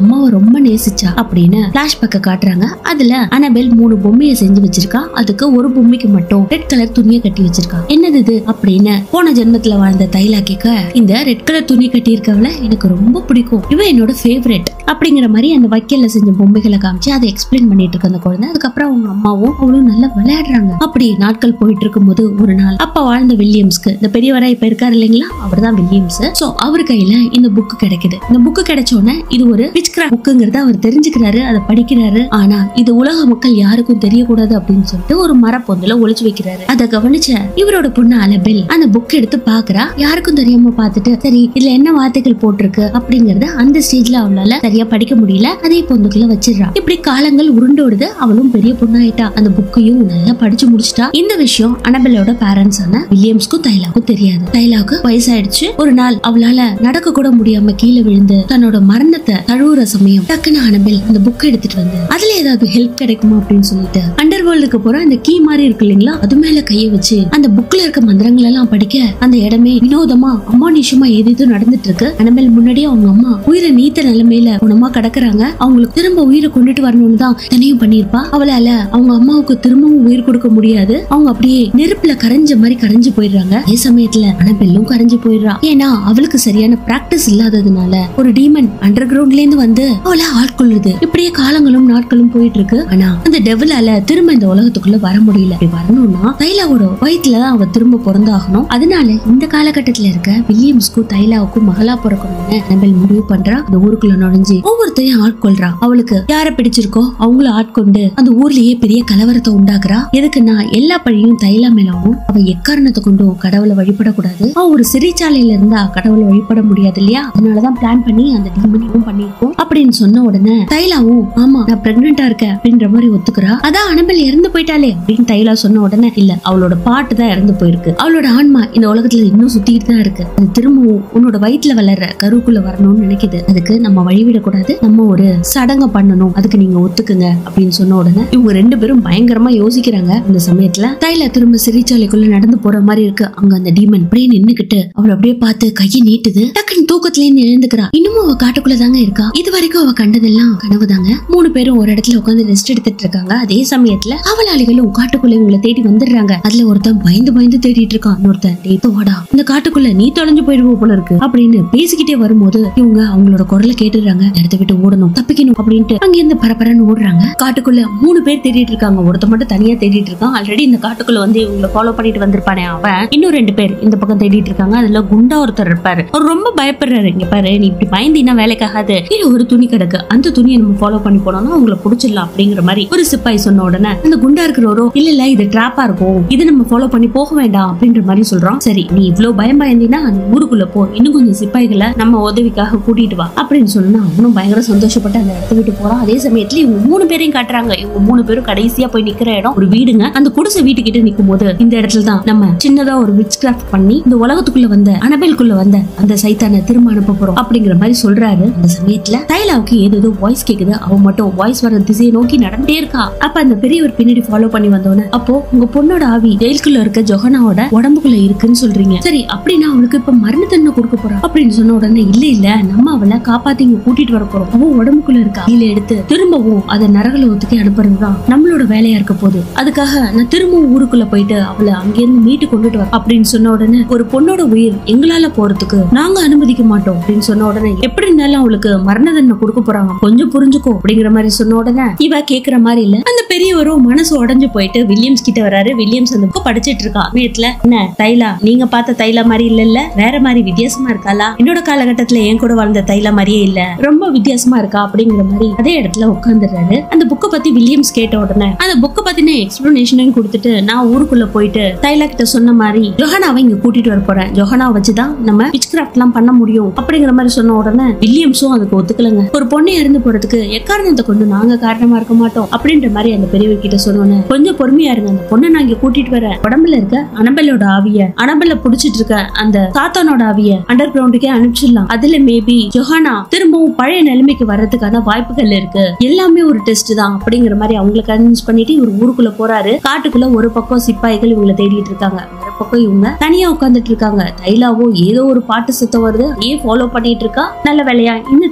அம்மாவை ரொம்ப நேசிச்சா அப்படின்னு பிளாஷ்பேக்க காட்டுறாங்க. அதுல அனபெல் மூணு பொம்மையை செஞ்சு வச்சிருக்கா. அதுக்கு ஒரு பொம்மைக்கு மட்டும் ரெட் கலர் துணியை கட்டி வச்சிருக்கா. என்னது இது அப்படின்னு போன ஜென்மத்துல வாழ்ந்த தைலா கேட்க, இந்த ரெட் கலர் துணி கட்டி இருக்கவள எனக்கு ரொம்ப பிடிக்கும், இவன் என்னோட ஃபேவரட் அப்படிங்கிற மாதிரி அந்த வக்கீல்ல செஞ்ச பொம்மைகளை காமிச்சு அதை எக்ஸ்பிளைன் பண்ணிட்டு இருக்க அந்த குழந்தை. அதுக்கப்புறம் அவங்க அம்மாவும் அவளும் நல்லா விளையாடுறாங்க. அப்படி நாட்கள் போயிட்டு இருக்கும்போது ஒரு நாள் அப்ப வாழ்ந்த வில்லியம்ஸ்க்கு, இந்த பெரியவரா இப்ப இருக்காரு இல்லைங்களா, அவர் தான் வில்லியம்ஸ். சோ அவர் கையில இந்த புக் கிடைக்குது. இந்த புக் கிடைச்ச உடனே இது ஒரு விட்ச்கிராஃப்ட் புக்குங்கிறத அவர் தெரிஞ்சுக்கிறாரு, அதை படிக்கிறாரு. ஆனா இது உலக மக்கள் யாருக்கும் தெரியக்கூடாது அப்படின்னு சொல்லிட்டு ஒரு மரப்பொந்துல ஒளிச்சு வைக்கிறாரு. அதை கவனிச்ச இவரோட பொண்ணு அனபெல் அந்த புக் எடுத்து பாக்குறா. யாருக்கும் தெரியாம பாத்துட்டு, சரி இதுல என்ன வார்த்தைகள் போட்டிருக்கு அப்படிங்கறத அந்த ஸ்டேஜ்ல அவளால சரியா படிக்க முடியல, அதே பொந்துக்குள்ள வச்சிடறா. இப்படி காலங்கள் உருண்டோடுது. அவளும் பெரிய பொண்ணாயிட்டா. அந்த புக்கையும் நல்லா படிச்சு முடிச்சிட்டா. இந்த விஷயம் அனபெலோட பேரண்ட்ஸ் ஆன வில்லியம்ஸ்க்கும் தைலாவுக்கும் தெரியாது. தைலாவுக்கு வயசாயிடுச்சு. ஒரு நாள் அவளால நடக்க கூட முடியாம கீழே விழுந்து தன்னோட மரணத்தை தழுவுற சமயம் டக்குன்னு அனபெல் அந்த புக்கை எடுத்துட்டு வந்து அதுல ஏதாவது ஹெல்ப் கிடைக்குமா அப்படின்னு சொல்லிட்டு அண்டர் வேர்ல்டுக்கு போற அந்த கீ மாதிரி இருக்கு இல்லைங்களா, அது மேல கைய வச்சு அந்த புக்ல இருக்க மந்திரங்கள் எல்லாம் படிக்க அந்த இடமே வினோதமா அமானுஷமா ஏதேதோ நடந்துட்டு இருக்கு. அனபெல் முன்னாடியே அவங்க அம்மா உயிரை நீத்த நிலைமையில குணமா கிடக்குறாங்க. அவங்களுக்கு திரும்ப உயிரை கொண்டுட்டு வரணும்னு தான் தனியும் பண்ணிருப்பா. அவளால அவங்க அம்மாவுக்கு திரும்பவும் உயிர் கொடுக்க முடியாது. அவங்க அப்படியே நெருப்புல கரைஞ்ச மாதிரி கரைஞ்சு போயிடுறாங்க. அதே சமயத்துல அனபெல்லும் கரைஞ்சு போயிடுறா. ஏன்னா அவளுக்கு சரியான பிராக்டிஸ் இல்லாததுனால ஒரு டீமன் அண்டர் கிரவுண்ட்ல இருந்து வந்து அவளை ஆட்கொள்ளுது. இப்படியே காலங்களும் நாட்களும் போயிட்டு இருக்கு. ஆனா அந்த டெவிலால திரும்ப இந்த உலகத்துக்குள்ள வர முடியல. அப்படி வரணும்னா தைலாவோட வயிற்றுலதான் அவ திரும்ப பிறந்தாகணும். அதனால இந்த காலகட்டத்துல இருக்க வில்லியம்ஸ்க்கும் தைலாவுக்கும் மகளா பிறக்கணும்னு அனபெல் முடிவு பண்றா. அந்த ஊருக்குள்ள நுழைஞ்சு ஒவ்வொருத்தையும் ஆட்கொள்றா. அவளுக்கு யார பிடிச்சிருக்கோ அவங்கள ஆட்கொண்டு அந்த ஊர்லயே பெரிய கலவரத்தை உண்டாக்குறா. எதுக்குன்னா எல்லா பழியும் தைலா மேலாவும் அவ எக்காரணத்தை கொண்டும் கடவுளை வழிபடக்கூடாது. அவ ஒரு சிறைச்சாலையில இருந்தா கடவுளை வழிபட முடியாது இல்லையா, அதனாலதான் பிளான் பண்ணி அந்த டீமனையும் பண்ணிருக்கோம் அப்படின்னு சொன்ன உடனே தைலாவும் ஆமா நான் பிரெக்னெண்டா இருக்கேன் அப்படின்ற மாதிரி ஒத்துக்கிறா. அதான் அனபெல் இறந்து போயிட்டாலே அப்படின்னு தைலா சொன்ன உடனே, இல்ல அவளோட பாட்டு தான் இறந்து போயிருக்கு, அவளோட ஆன்மா இந்த உலகத்துல இன்னும் சுத்திட்டு தான் இருக்கு, அது திரும்பவும் உன்னோட வயிற்றுல வளர்ற கருவுக்குள்ள வரணும்னு நினைக்குது, அதுக்கு நம்ம வழிவிடக்கூடாது, நம்ம ஒரு சடங்க பண்ணணும், அதுக்கு நீங்க ஒத்துக்குங்க அப்படின்னு சொன்ன உடனே இவங்க ரெண்டு பேரும் பயங்கரமா யோசிக்கிறாங்க. இந்த சமயத்துல தைலா திரும்ப சிறைச்சாலைக்குள்ள நடந்து போற மாதிரி இருக்கு. அங்க அந்த டீமன் அப்படியே நின்னுக்கிட்டு அவளை அப்படியே பார்த்து கையை நீட்டுது. டக்குன்னு தூக்கத்துல இருந்து எழுந்துக்கிறா. இன்னமும் அவ காட்டுக்குள்ள தாங்க இருக்கா. இது வரைக்கும் அவ கண்டதெல்லாம் கனவு தாங்க. மூணு பேரும் ஒரு இடத்துல உட்காந்து ரெஸ்ட் எடுத்துட்டு இருக்காங்க. அதே சமயத்துல காவலாளிகளும் காட்டுக்குள்ள இவங்களை தேடி வந்துடுறாங்க. அதுல ஒருத்தன் பயந்து பயந்து தேடிட்டு இருக்கான். இன்னொருத்தன் டேய் வாடா, இந்த காட்டுக்குள்ள நீ தொலைஞ்சு போயிடுவோம் போல இருக்கு அப்படின்னு பேசிக்கிட்டே வரும்போது இவங்க அவங்களோட குரலை கேட்டுறாங்க. இடத்த விட்டு ஓடணும், தப்பிக்கணும் அப்படின்ட்டு அங்க இருந்து பரபரன்னு ஓடுறாங்க. காட்டுக்குள்ள மூணு பேர் தேடிட்டு இருக்காங்க. ஒருத்த மட்டும் தனியா தேடிட்டு இருக்கான். ஆல்ரெடி இந்த காட்டுக்குள்ள வந்து இவங்களை ஃபாலோ பண்ணிட்டு வந்திருப்பானே அவன். இன்னும் ரெண்டு பேர் இந்த பக்கம் தேடிட்டு இருக்காங்க. அதுல குண்டா ஒருத்தர் இருப்பாரு. அவர் ரொம்ப பயப்படுறாரு. இங்க பாரு, நீ இப்படி பயந்தீனா வேலைக்காகாது, இது ஒரு துணி கிடக்கு, அந்த துணியை நம்ம ஃபாலோ பண்ணி போனோம்னா அவங்களை புடிச்சிடலாம் அப்படிங்கிற மாதிரி ஒரு சிப்பாய் சொன்ன உடனே அந்த குண்டா இருக்கிறவரோ இல்ல இல்ல இது டிராப்பா இருக்கும், இது நம்ம ஃபாலோ பண்ணி போக வேண்டாம் அப்படின்ற மாதிரி சொல்றான். சரி நீ இவ்வளவு பயம் பயந்தீனா அந்த ஊருக்குள்ள போ, இன்னும் கொஞ்சம் சிப்பாய்களை நம்ம உதவிக்காக கூட்டிட்டு வா அப்படின்னு சொன்னா அவனும் பயங்கர சந்தோஷப்பட்டு அந்த இடத்த விட்டு போறான். அதே சமயத்துல இவங்க மூணு பேரையும் காட்டுறாங்க. இவங்க மூணு பேரும் கடைசியா போய் நிக்கிற இடம் ஒரு வீடுங்க. அந்த குடிசை வீட்டுக்கிட்ட நிக்கும் போது இந்த இடத்துல தான் நம்ம சின்னதா ஒரு விட்ச்கிராஃப்ட் பண்ணி இந்த உலகத்துக்குள்ள வந்த அனபெல்குள்ள வந்த அந்த சைத்தானை திரும்ப அனுப்ப போறோம் அப்படிங்கிற மாதிரி சொல்றாரு. அந்த சமயத்துல தைலாவுக்கு ஏதோ வாய்ஸ் கேக்குது. அவ மட்டும் வாய்ஸ் வர திசையை நோக்கி நடந்துட்டே இருக்கா. அப்ப அந்த பெரியவர் பின்னாடி ஃபாலோ பண்ணி வந்தோன்னு, அப்போ உங்க பொண்ணோட ஆவி ஜெயிலுக்குள்ள இருக்க ஜொஹனாவோட உடம்புக்குள்ள இருக்குன்னு சொல்றீங்க, சரி அப்படின்னா அவளுக்கு இப்ப மரண தண்டனை கொடுக்க போறோம் அப்படின்னு சொன்ன உடனே, இல்ல இல்ல நம்ம அவளை காப்பாத்தி இங்க கூட்டிட்டு வர போறோம், அவ உடம்புக்குள்ள இருக்கா, கீழ எடுத்து திரும்பவும் அதை நரகலோகத்துக்கு அனுப்புறதுதான் நம்மளோட வேலையா இருக்க போகுது, அதுக்காக நான் திரும்பவும் ஊருக்குள்ள போயிட்டு அவளை அங்கிருந்து மீட்டு கொண்டுட்டு வர அப்படின்னு சொன்ன உடனே, ஒரு பொண்ணோட உயிர் எங்களால போறதுக்கு நாங்க அனுமதிக்க மாட்டோம் அப்படின்னு சொன்ன உடனே, எப்படி இருந்தாலும் அவளுக்கு மரண தண்டனை கொடுக்க போறாங்க, கொஞ்சம் புரிஞ்சுக்கோ அப்படிங்கிற மாதிரி சொன்ன உடனே இவ கேக்குற மாதிரி இல்ல. அந்த பெரியவரும் மனசு உடஞ்சு போயிட்டு வில்லியம்ஸ் கிட்ட வராரு. வில்லியம்ஸ் அந்த புக் படிச்சிட்டு இருக்கா. நேத்துல என்ன தைலா நீங்க பார்த்த தைலா மாதிரி இல்ல இல்ல வேற மாதிரி வித்தியாசமா இருக்காளா, என்னோட காலகட்டத்துல என் கூட வாழ்ந்த தைலா மாதிரியே இல்ல, ரொம்ப வித்தியாசமா இருக்கா அப்படிங்கிற மாதிரி அதே இடத்துல உட்காந்துடுறாரு. அந்த புக்கை பத்தி வில்லியம்ஸ் கேட்ட உடனே அந்த புக்கை பத்தின எக்ஸ்பிளனேஷனையும் கொடுத்துட்டு, நான் ஊருக்குள்ள போயிட்டு தைலா கிட்ட சொன்ன மாதிரி ஜொஹனாவை இங்க கூட்டிட்டு வர போறேன், ஜொஹனா வச்சுதான் நம்ம விட்ச்கிராஃப்ட் எல்லாம் பண்ண முடியும் அப்படிங்கிற மாதிரி சொன்ன உடனே வில்லியம்ஸும் அதுக்கு ஒத்துக்கலங்க. ஒரு பொண்ணை இறந்து போறதுக்கு எக்காரணத்தை கொண்டு நாங்க காரணமா இருக்க மாட்டோம் அப்படின்ற மாதிரி அந்த பெரியவர் கிட்ட சொன்னோன்னு, கொஞ்சம் பொறுமையா இருங்க, அந்த பொண்ணை நான் இங்க கூட்டிட்டு வர, உடம்புல இருக்க அனபெல்லோட ஆவிய அனபெல்ல புடிச்சிட்டு இருக்க அந்த சாத்தானோட ஆவிய அண்டர் கிரவுண்டுக்கே அனுப்பிச்சிடலாம், அதுல மேபி ஜொஹானா திரும்பவும் பழைய நிலைமைக்கு வர்றதுக்கான வாய்ப்புகள் இருக்கு, எல்லாமே ஒரு டெஸ்ட் தான் அப்படிங்கிற மாதிரி அவங்களை கன்வின்ஸ் பண்ணிட்டு இவர் ஊருக்குள்ள போறாரு. காட்டுக்குள்ள ஒரு பக்கம் சிப்பாய்கள் இவங்களை தேடிட்டு இருக்காங்க, ஒரு பக்கம் இவங்க தனியா உட்காந்துட்டு இருக்காங்க. தைலாவோ ஏதோ ஒரு பாட்டு சத்தம் வருது, ஏன் ஃபாலோ பண்ணிட்டு இருக்கா. நல்ல வேலையா இந்த தடவையும்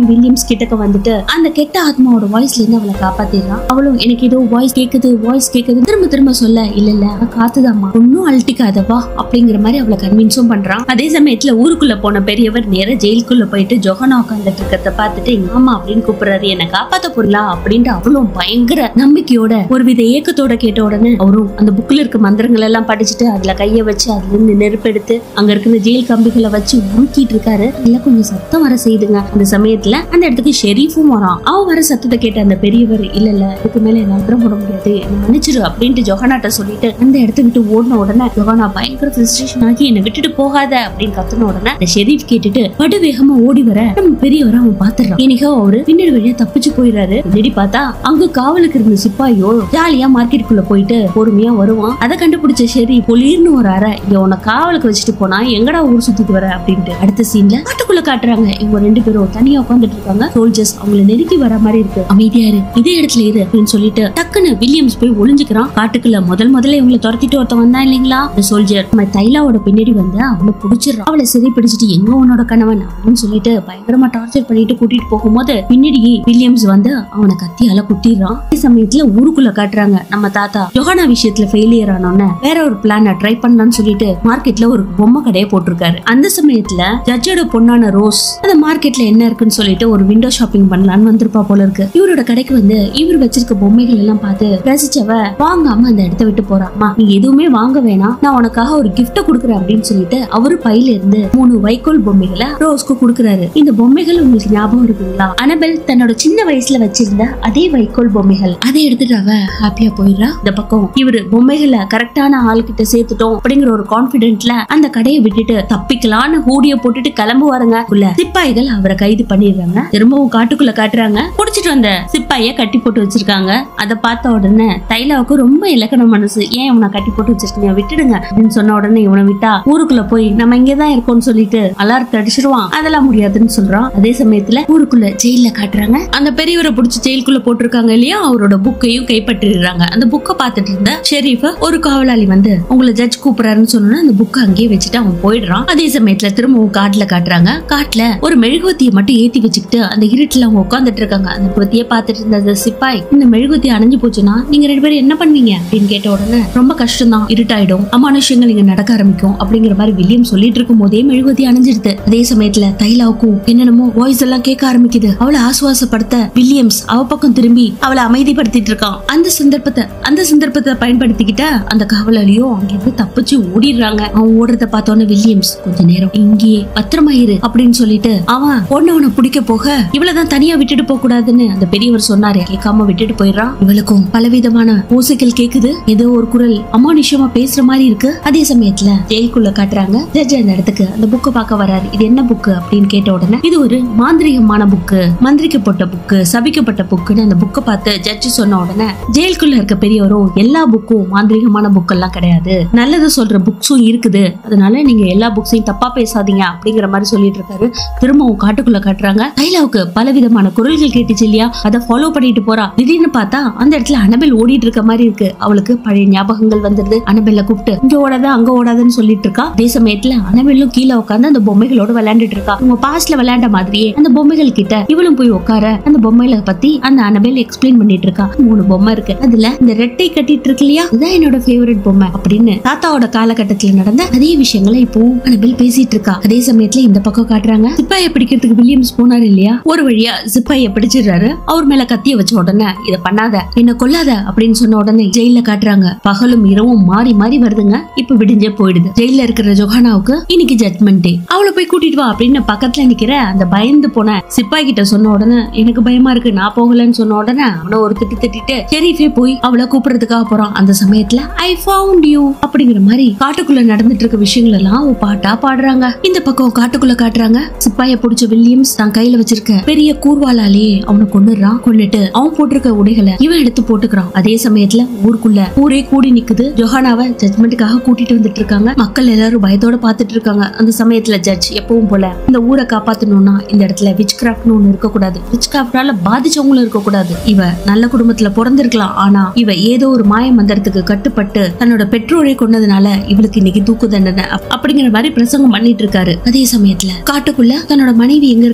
வில்லியம்ஸ் கிட்டக்க வந்துட்டு அந்த கெட்ட ஆத்மாவோட வாய்ஸ்ல இருந்து அவளை காப்பாத்திடுறான். அவளும் எனக்கு ஏதோ வாய்ஸ் கேக்குது வாய்ஸ் கேக்குது திரும்ப திரும்ப சொல்ல இல்ல இல்ல காத்துதாமா ஒன்னும் அழட்டிக்காதவா அப்படிங்கிற மாதிரி அவளை கன்வின்ஸும் பண்றான். அதே சமயத்துல ஊருக்குள்ள போன பெரியவர் நேர ஜெயிலுக்குள்ள போயிட்டு ஜொஹானா உட்காந்துட்டு இருக்கிறத பாத்துட்டு ஆமா அப்படின்னு கூப்பிடுறாரு, என்ன காப்பாத்த போறா அப்படின்ட்டு அவளும் பயங்கர நம்பிக்கையோட ஒரு வித ஏக்கத்தோட கேட்ட உடனே அவரும் அந்த புக்ல இருக்க மந்திரங்கள் எல்லாம் படிச்சுட்டு அதுல கைய வச்சு அதுல இருந்து நெருப்பெடுத்து அங்க இருக்கிற ஜெயில் கம்பிகளை வச்சு உருக்கிட்டு இருக்காரு. இல்ல கொஞ்சம் சத்தம் வர செய்துங்க. அந்த சமயத்துல அந்த இடத்துக்கு ஷெரீஃபும் வரான். அவன் வர சத்தத்தை கேட்ட அந்த பெரியவர் இல்ல இல்ல இதுக்கு மேல என்ன அப்புறம் போட முடியாது என்ன மன்னிச்சிரு அப்படின்ட்டு ஜொஹானாட்ட சொல்லிட்டு அந்த இடத்த விட்டு ஓடின உடனே ஜொஹானா பயங்கர ஃப்ரஸ்ட்ரேஷன் ஆகி என்ன விட்டுட்டு போகாத அப்படின்னு கத்துன உடனே அந்த ஷெரீஃப் கேட்டுட்டு படு வேகமா ஓடி வர நம்ம பெரியவரை அவன் பாத்துறான். இன்னைக்கு அவரு பின்னாடி வழியா தப்பிச்சு போயிடுறாரு. பின்னாடி பார்த்தா அங்க காவலுக்கு இருந்த சிப்பாயோ ஜாலியா மார்க்கெட்டுக்குள்ள போயிட்டு பொறுமையா வருவான். அதை கண்டுபிடிச்ச ஷெரீஃப் பொலிர்னு ஒரு அறை இவனை காவலுக்கு வச்சுட்டு போனா எங்கடா ஊர் சுத்திட்டு வர அப்படின்ட்டு அடுத்த சீன்ல காட்டுக்குள்ள காட்டுறாங்க. இவங்க ரெண்டு பேரும் தனியா உட்காந்துட்டு இருக்காங்க. சோல்ஜர்ஸ் அவங்களை நெருக்கி வர மாதிரி இருக்கு. அமைதியா இரு இதே இடத்துல இரு அப்படின்னு சொல்லிட்டு டக்குன்னு வில்லியம்ஸ் போய் ஒளிஞ்சுக்கிறான். காட்டுக்குள்ள முதல் முதல்ல இவங்களை துரத்திட்டு ஒருத்தன் வந்தா இல்லைங்களா அந்த சோல்ஜர் நம்ம தைலாவோட பின்னாடி வந்து அவளை பிடிச்சிடறான். அவளை சரி பிடிச்சிட்டு எங்க உன்னோட கணவன் அப்படின்னு சொல்லிட்டு பயங்கரமா டார்ச்சர் பண்ணிட்டு கூட்டிட்டு போகும்போது பின்னாடி வில்லியம்ஸ் வந்து அவனை கத்தியால குத்திடுறான். அதே சமயத்துல ஊருக்குள்ள காட்டுறாங்க நம்ம தாத்தா ஜொஹானா விஷயத்துல ஃபெயிலியர் ஆனோன்னு வேற ஒரு பிளான ட்ரை பண்ணலாம்னு சொல்லிட்டு மார்க்கெட்ல ஒரு பொம்மை கடையை போட்டிருக்காரு. அந்த சமயத்துல ஜட்ஜோட பொண்ணான ரோஸ் அந்த மார்க்கெட்ல என்ன இருக்குன்னு சொல்லிட்டு ஒரு விண்டோ ஷாப்பிங் பண்ணலான்னு வந்திருப்பா போல இருக்கு. இவரோட கடைக்கு வந்து இவர் வச்சிருக்க பொம்மைகள் எல்லாம் பார்த்து ரசிச்சவ வாங்காம அந்த இடத்த விட்டு போறாமா. நீ எதுவுமே வாங்க வேணாம் நான் உனக்காக ஒரு கிஃப்ட குடுக்குறேன் அப்படின்னு சொல்லிட்டு அவரு பையில இருந்து மூணு வைக்கோல் பொம்மைகளை ரோஸ்க்கு குடுக்குறாரு. இந்த பொம்மைகள் உங்களுக்கு ஞாபகம் இருக்குங்களா? அனபெல் தன்னோட சின்ன வயசுல வச்சிருந்த அதே வைக்கோல் பொம்மைகள். அதை எடுத்துட்டு அவ ஹாப்பியா போயிடுறா. இந்த பக்கம் இவரு பொம்மைகளை கரெக்டான ஆள் கிட்ட சேர்த்துட்டோம் அப்படிங்கிற ஒரு கான்பிடென்ட்ல அந்த கடையை விட்டுட்டு தப்பிக்கலான்னு ஹூடிய போட்டுட்டு கிளம்புவாருங்க. சிப்பாய்கள் அவரை கைது பண்ணிடுறாங்க. திரும்பவும் காட்டுக்குள்ள காட்டுறாங்க. புடிச்சிட்டு வந்த சிப்பாய கட்டி போட்டு வச்சிருக்காங்க. அதை பார்த்த உடனே தைலாவுக்கு ரொம்ப இலக்கண மனசு. ஏன் இவனை கட்டி போட்டு வச்சிருக்கீங்க விட்டுடுங்க அப்படின்னு சொன்ன உடனே இவனை விட்டா ஊருக்குள்ள போய் நம்ம இங்கதான் இருக்கோம்னு சொல்லிட்டு அலாரத்தை அடிச்சிருவான். அதெல்லாம் முடியாதுன்னு சொல்றான். அதே சமயத்துல ஊருக்குள்ள ஜெயில காட்டுறாங்க. அந்த பெரியவரை புடிச்சு ஜெயிலுக்குள்ள போட்டிருக்காங்க இல்லையா அவரோட புக்கையும் கைப்பற்றிடுறாங்க. அந்த புக்கை பார்த்துட்டு இருந்த ஷெரீஃப் ஒரு காவலாளி வந்து உங்களை ஜட்ஜ் கூப்பிடுறாருன்னு சொன்னா அந்த புக்கை அங்கேயே வச்சுட்டு அவன் போயிடுறான். அதே சமயத்துல திரும்பவும் காட்டுல காட்டுறாங்க. காட்டுல ஒரு மெழுகுவத்தியை மட்டும் ஏத்தி வச்சுக்கிட்டு அந்த இருட்டுல அவங்க உட்காந்துட்டு இருக்காங்க. அந்த மெழுகுவத்தியை பார்த்துட்டு இருந்த சிப்பாய் இந்த மெழுகுவத்தி அணைஞ்சு போச்சுன்னா நீங்க ரெண்டு பேரும் என்ன பண்ணுவீங்க அப்படின்னு கேட்ட உடனே ரொம்ப கஷ்டம் தான் இருட்டாயிடும் அமானுஷ்யங்கள் இங்க நடக்க ஆரம்பிக்கும் அப்படிங்கிற மாதிரி வில்லியம் சொல்லிட்டு இருக்கும் போதே மெழுகுவத்தி அணைஞ்சிருது. அதே சமயத்துல தைலாவுக்கும் என்னென்னமோ வாய்ஸ் எல்லாம் கேட்க ஆரம்பிக்குது. அவளை ஆசுவாசப்படுத்த வில்லியம்ஸ் அவ பக்கம் திரும்பி அவளை அமைதிப்படுத்திட்டு இருக்கான். அந்த சந்தர்ப்பத்தை அந்த சந்தர்ப்பத்தை பயன்படுத்திக்கிட்ட அந்த காவலாளியும் அங்கிருந்து தப்பிச்சு ஓடிடுறாங்க. அவன் ஓடுறத பார்த்தோன்னு வில்லியம்ஸ் கொஞ்ச நேரம் இங்கேயே பத்திரமாயிரு அப்படின்னு சொல்லிட்டு அவன் பொண்ணவனை பிடிக்க போக இவளதான் தனியா விட்டுட்டு போக கூடாதுன்னு அந்த பெரியவர் சொன்னாரு. கேட்காம விட்டுட்டு போயிடுறான். இவளுக்கும் பலவிதமான ஓசைகள் கேக்குது. ஏதோ ஒரு குரல் அமானுஷ்யமா பேசுற மாதிரி இருக்கு. அதே சமயத்துல ஜெயிலுக்குள்ள காட்டுறாங்க. ஜட்ஜ் அந்த இடத்துக்கு அந்த புக்கை பார்க்க வராரு. இது என்ன புக்கு அப்படின்னு கேட்ட உடனே இது ஒரு மாந்திரிகமான புக்கு, மந்திரிக்கப்பட்ட புக்கு, சபிக்கப்பட்ட புக்குன்னு அந்த புக்கை பார்த்து ஜட்ஜ் சொன்ன உடனே ஜெயிலுக்குள்ள இருக்க பெரியவரும் எல்லா புக்கும் மாந்திரிகமான புக் எல்லாம் கிடையாது, நல்லது சொல்ற புக்ஸும் இருக்குது, அதனால நீங்க எல்லா புக்ஸையும் தப்பா பேசாதீங்க அப்படிங்கிற மாதிரி சொல்லிட்டு இருக்காரு. திரும்பவும் காட்டுக்குள்ள காட்டுறாங்க. தைலாவுக்கு பலவிதமான குரல்கள் கேட்டுச்சு இல்லையா, அதை ஃபாலோ பண்ணிட்டு போறா. திடீர்னு பார்த்தா அந்த இடத்துல அனபெல் ஓடிட்டு இருக்க மாதிரி இருக்கு. அவளுக்கு பழைய ஞாபகங்கள் வந்துருது. அனபெல்ல கூப்பிட்டு இங்க ஓடாத அங்க ஓடாதுன்னு சொல்லிட்டு இருக்கா. அதே சமயத்துல அனபெல்லும் கீழே உட்காந்து அந்த பொம்மைகளோட விளையாண்டுட்டு இருக்கா. உங்க பாஸ்ட்ல விளையாண்ட மாதிரியே அந்த பொம்மைகள் கிட்ட இவளும் போய் உட்கார அந்த பொம்மைகளை பத்தி அந்த அனபெல் எக்ஸ்பிளைன் பண்ணிட்டு இருக்கா. மூணு பொம்மை இருக்கு. அதுல இந்த ரெட்டை கட்டிட்டு இருக்கு இல்லையா, இதுதான் என்னோட ஃபேவரட் பொம்மை அப்படின்னு தாத்தாவோட காலகட்டத்துல நடந்த அதே விஷயங்களை இப்போ அனபெல் பேசிட்டு இருக்கா. அதே சமயத்துல இந்த பக்கம் காட்டுறாங்க. சிப்பாயை பிடிக்கிறதுக்கு வில்லியம்ஸ் போனாரு இல்லையா, ஒரு வழியா சிப்பாயை பிடிச்சிடுறாரு. அவர் மேல கத்திய வச்ச உடனே இத பண்ணாத என்ன கொல்லாத அப்படின்னு சொன்ன உடனே ஜெயில காட்டுறாங்க. பகலும் இரவும் மாறி மாறி வருதுங்க. இப்ப விடிஞ்சே போயிடுது. ஜெயில இருக்கிற ஜொஹானாவுக்கு இன்னைக்கு ஜட்மெண்ட் டே. அவளை போய் கூட்டிட்டு வா அப்படின்னு பக்கத்துல நிக்கிற அந்த பயந்து போன சிப்பாய் கிட்ட சொன்ன உடனே எனக்கு பயமா இருக்கு நான் போகலன்னு சொன்ன உடனே அவனை ஒரு திட்டு திட்டிட்டு ஷெரீஃபே போய் அவளை கூப்பிடுறதுக்காக போறான். அந்த சமயத்துல ஐ ஃபவுண்ட் யூ அப்படிங்கிற மாதிரி காட்டுக்குள்ள நடந்துட்டு இருக்க விஷயங்கள் எல்லாம் பாட்டா பாடுறாங்க. இந்த பக்கம் காட்டுக்குள்ள காட்டுறாங்க. சிப்பாய பிடிச்ச வில்லியம்ஸ் தான் கையில வச்சிருக்க பெரிய கூர்வாளாலே அவனை கொண்டுறான். கொண்டுட்டு அவன் போட்டிருக்க உடைகளை இவன் எடுத்து போட்டுக்கிறான். அதே சமயத்துல ஊருக்குள்ள ஊரே கூடி நிக்குது. ஜொஹானாவை ஜட்மெண்ட்டுக்காக கூட்டிட்டு வந்துட்டு இருக்காங்க. மக்கள் எல்லாரும் பயத்தோட பாத்துட்டு இருக்காங்க. அந்த சமயத்துல ஜட்ஜ் எப்பவும் போல இந்த ஊரை காப்பாத்தணும்னா இந்த இடத்துல விச் கிராஃப்ட்னு ஒண்ணு இருக்க கூடாது, விச் கிராஃப்டால பாதிச்சவங்களும் இருக்க கூடாது. இவ நல்ல குடும்பத்துல பிறந்திருக்கலாம், ஆனா இவ ஏதோ ஒரு மாய மந்திரத்துக்கு கட்டுப்பட்டு தன்னோட பெற்றோரை கொண்டதுனால இவளுக்கு இன்னைக்கு தூக்கு தண்டனை அப்படிங்கிற மாதிரி பிரசங்கம் பண்ணிட்டு இருக்காரு. அதே சமயத்துல காட்டுக்குள்ள தன்னோட மனைவி எங்க இருக்கா அப்படின்னு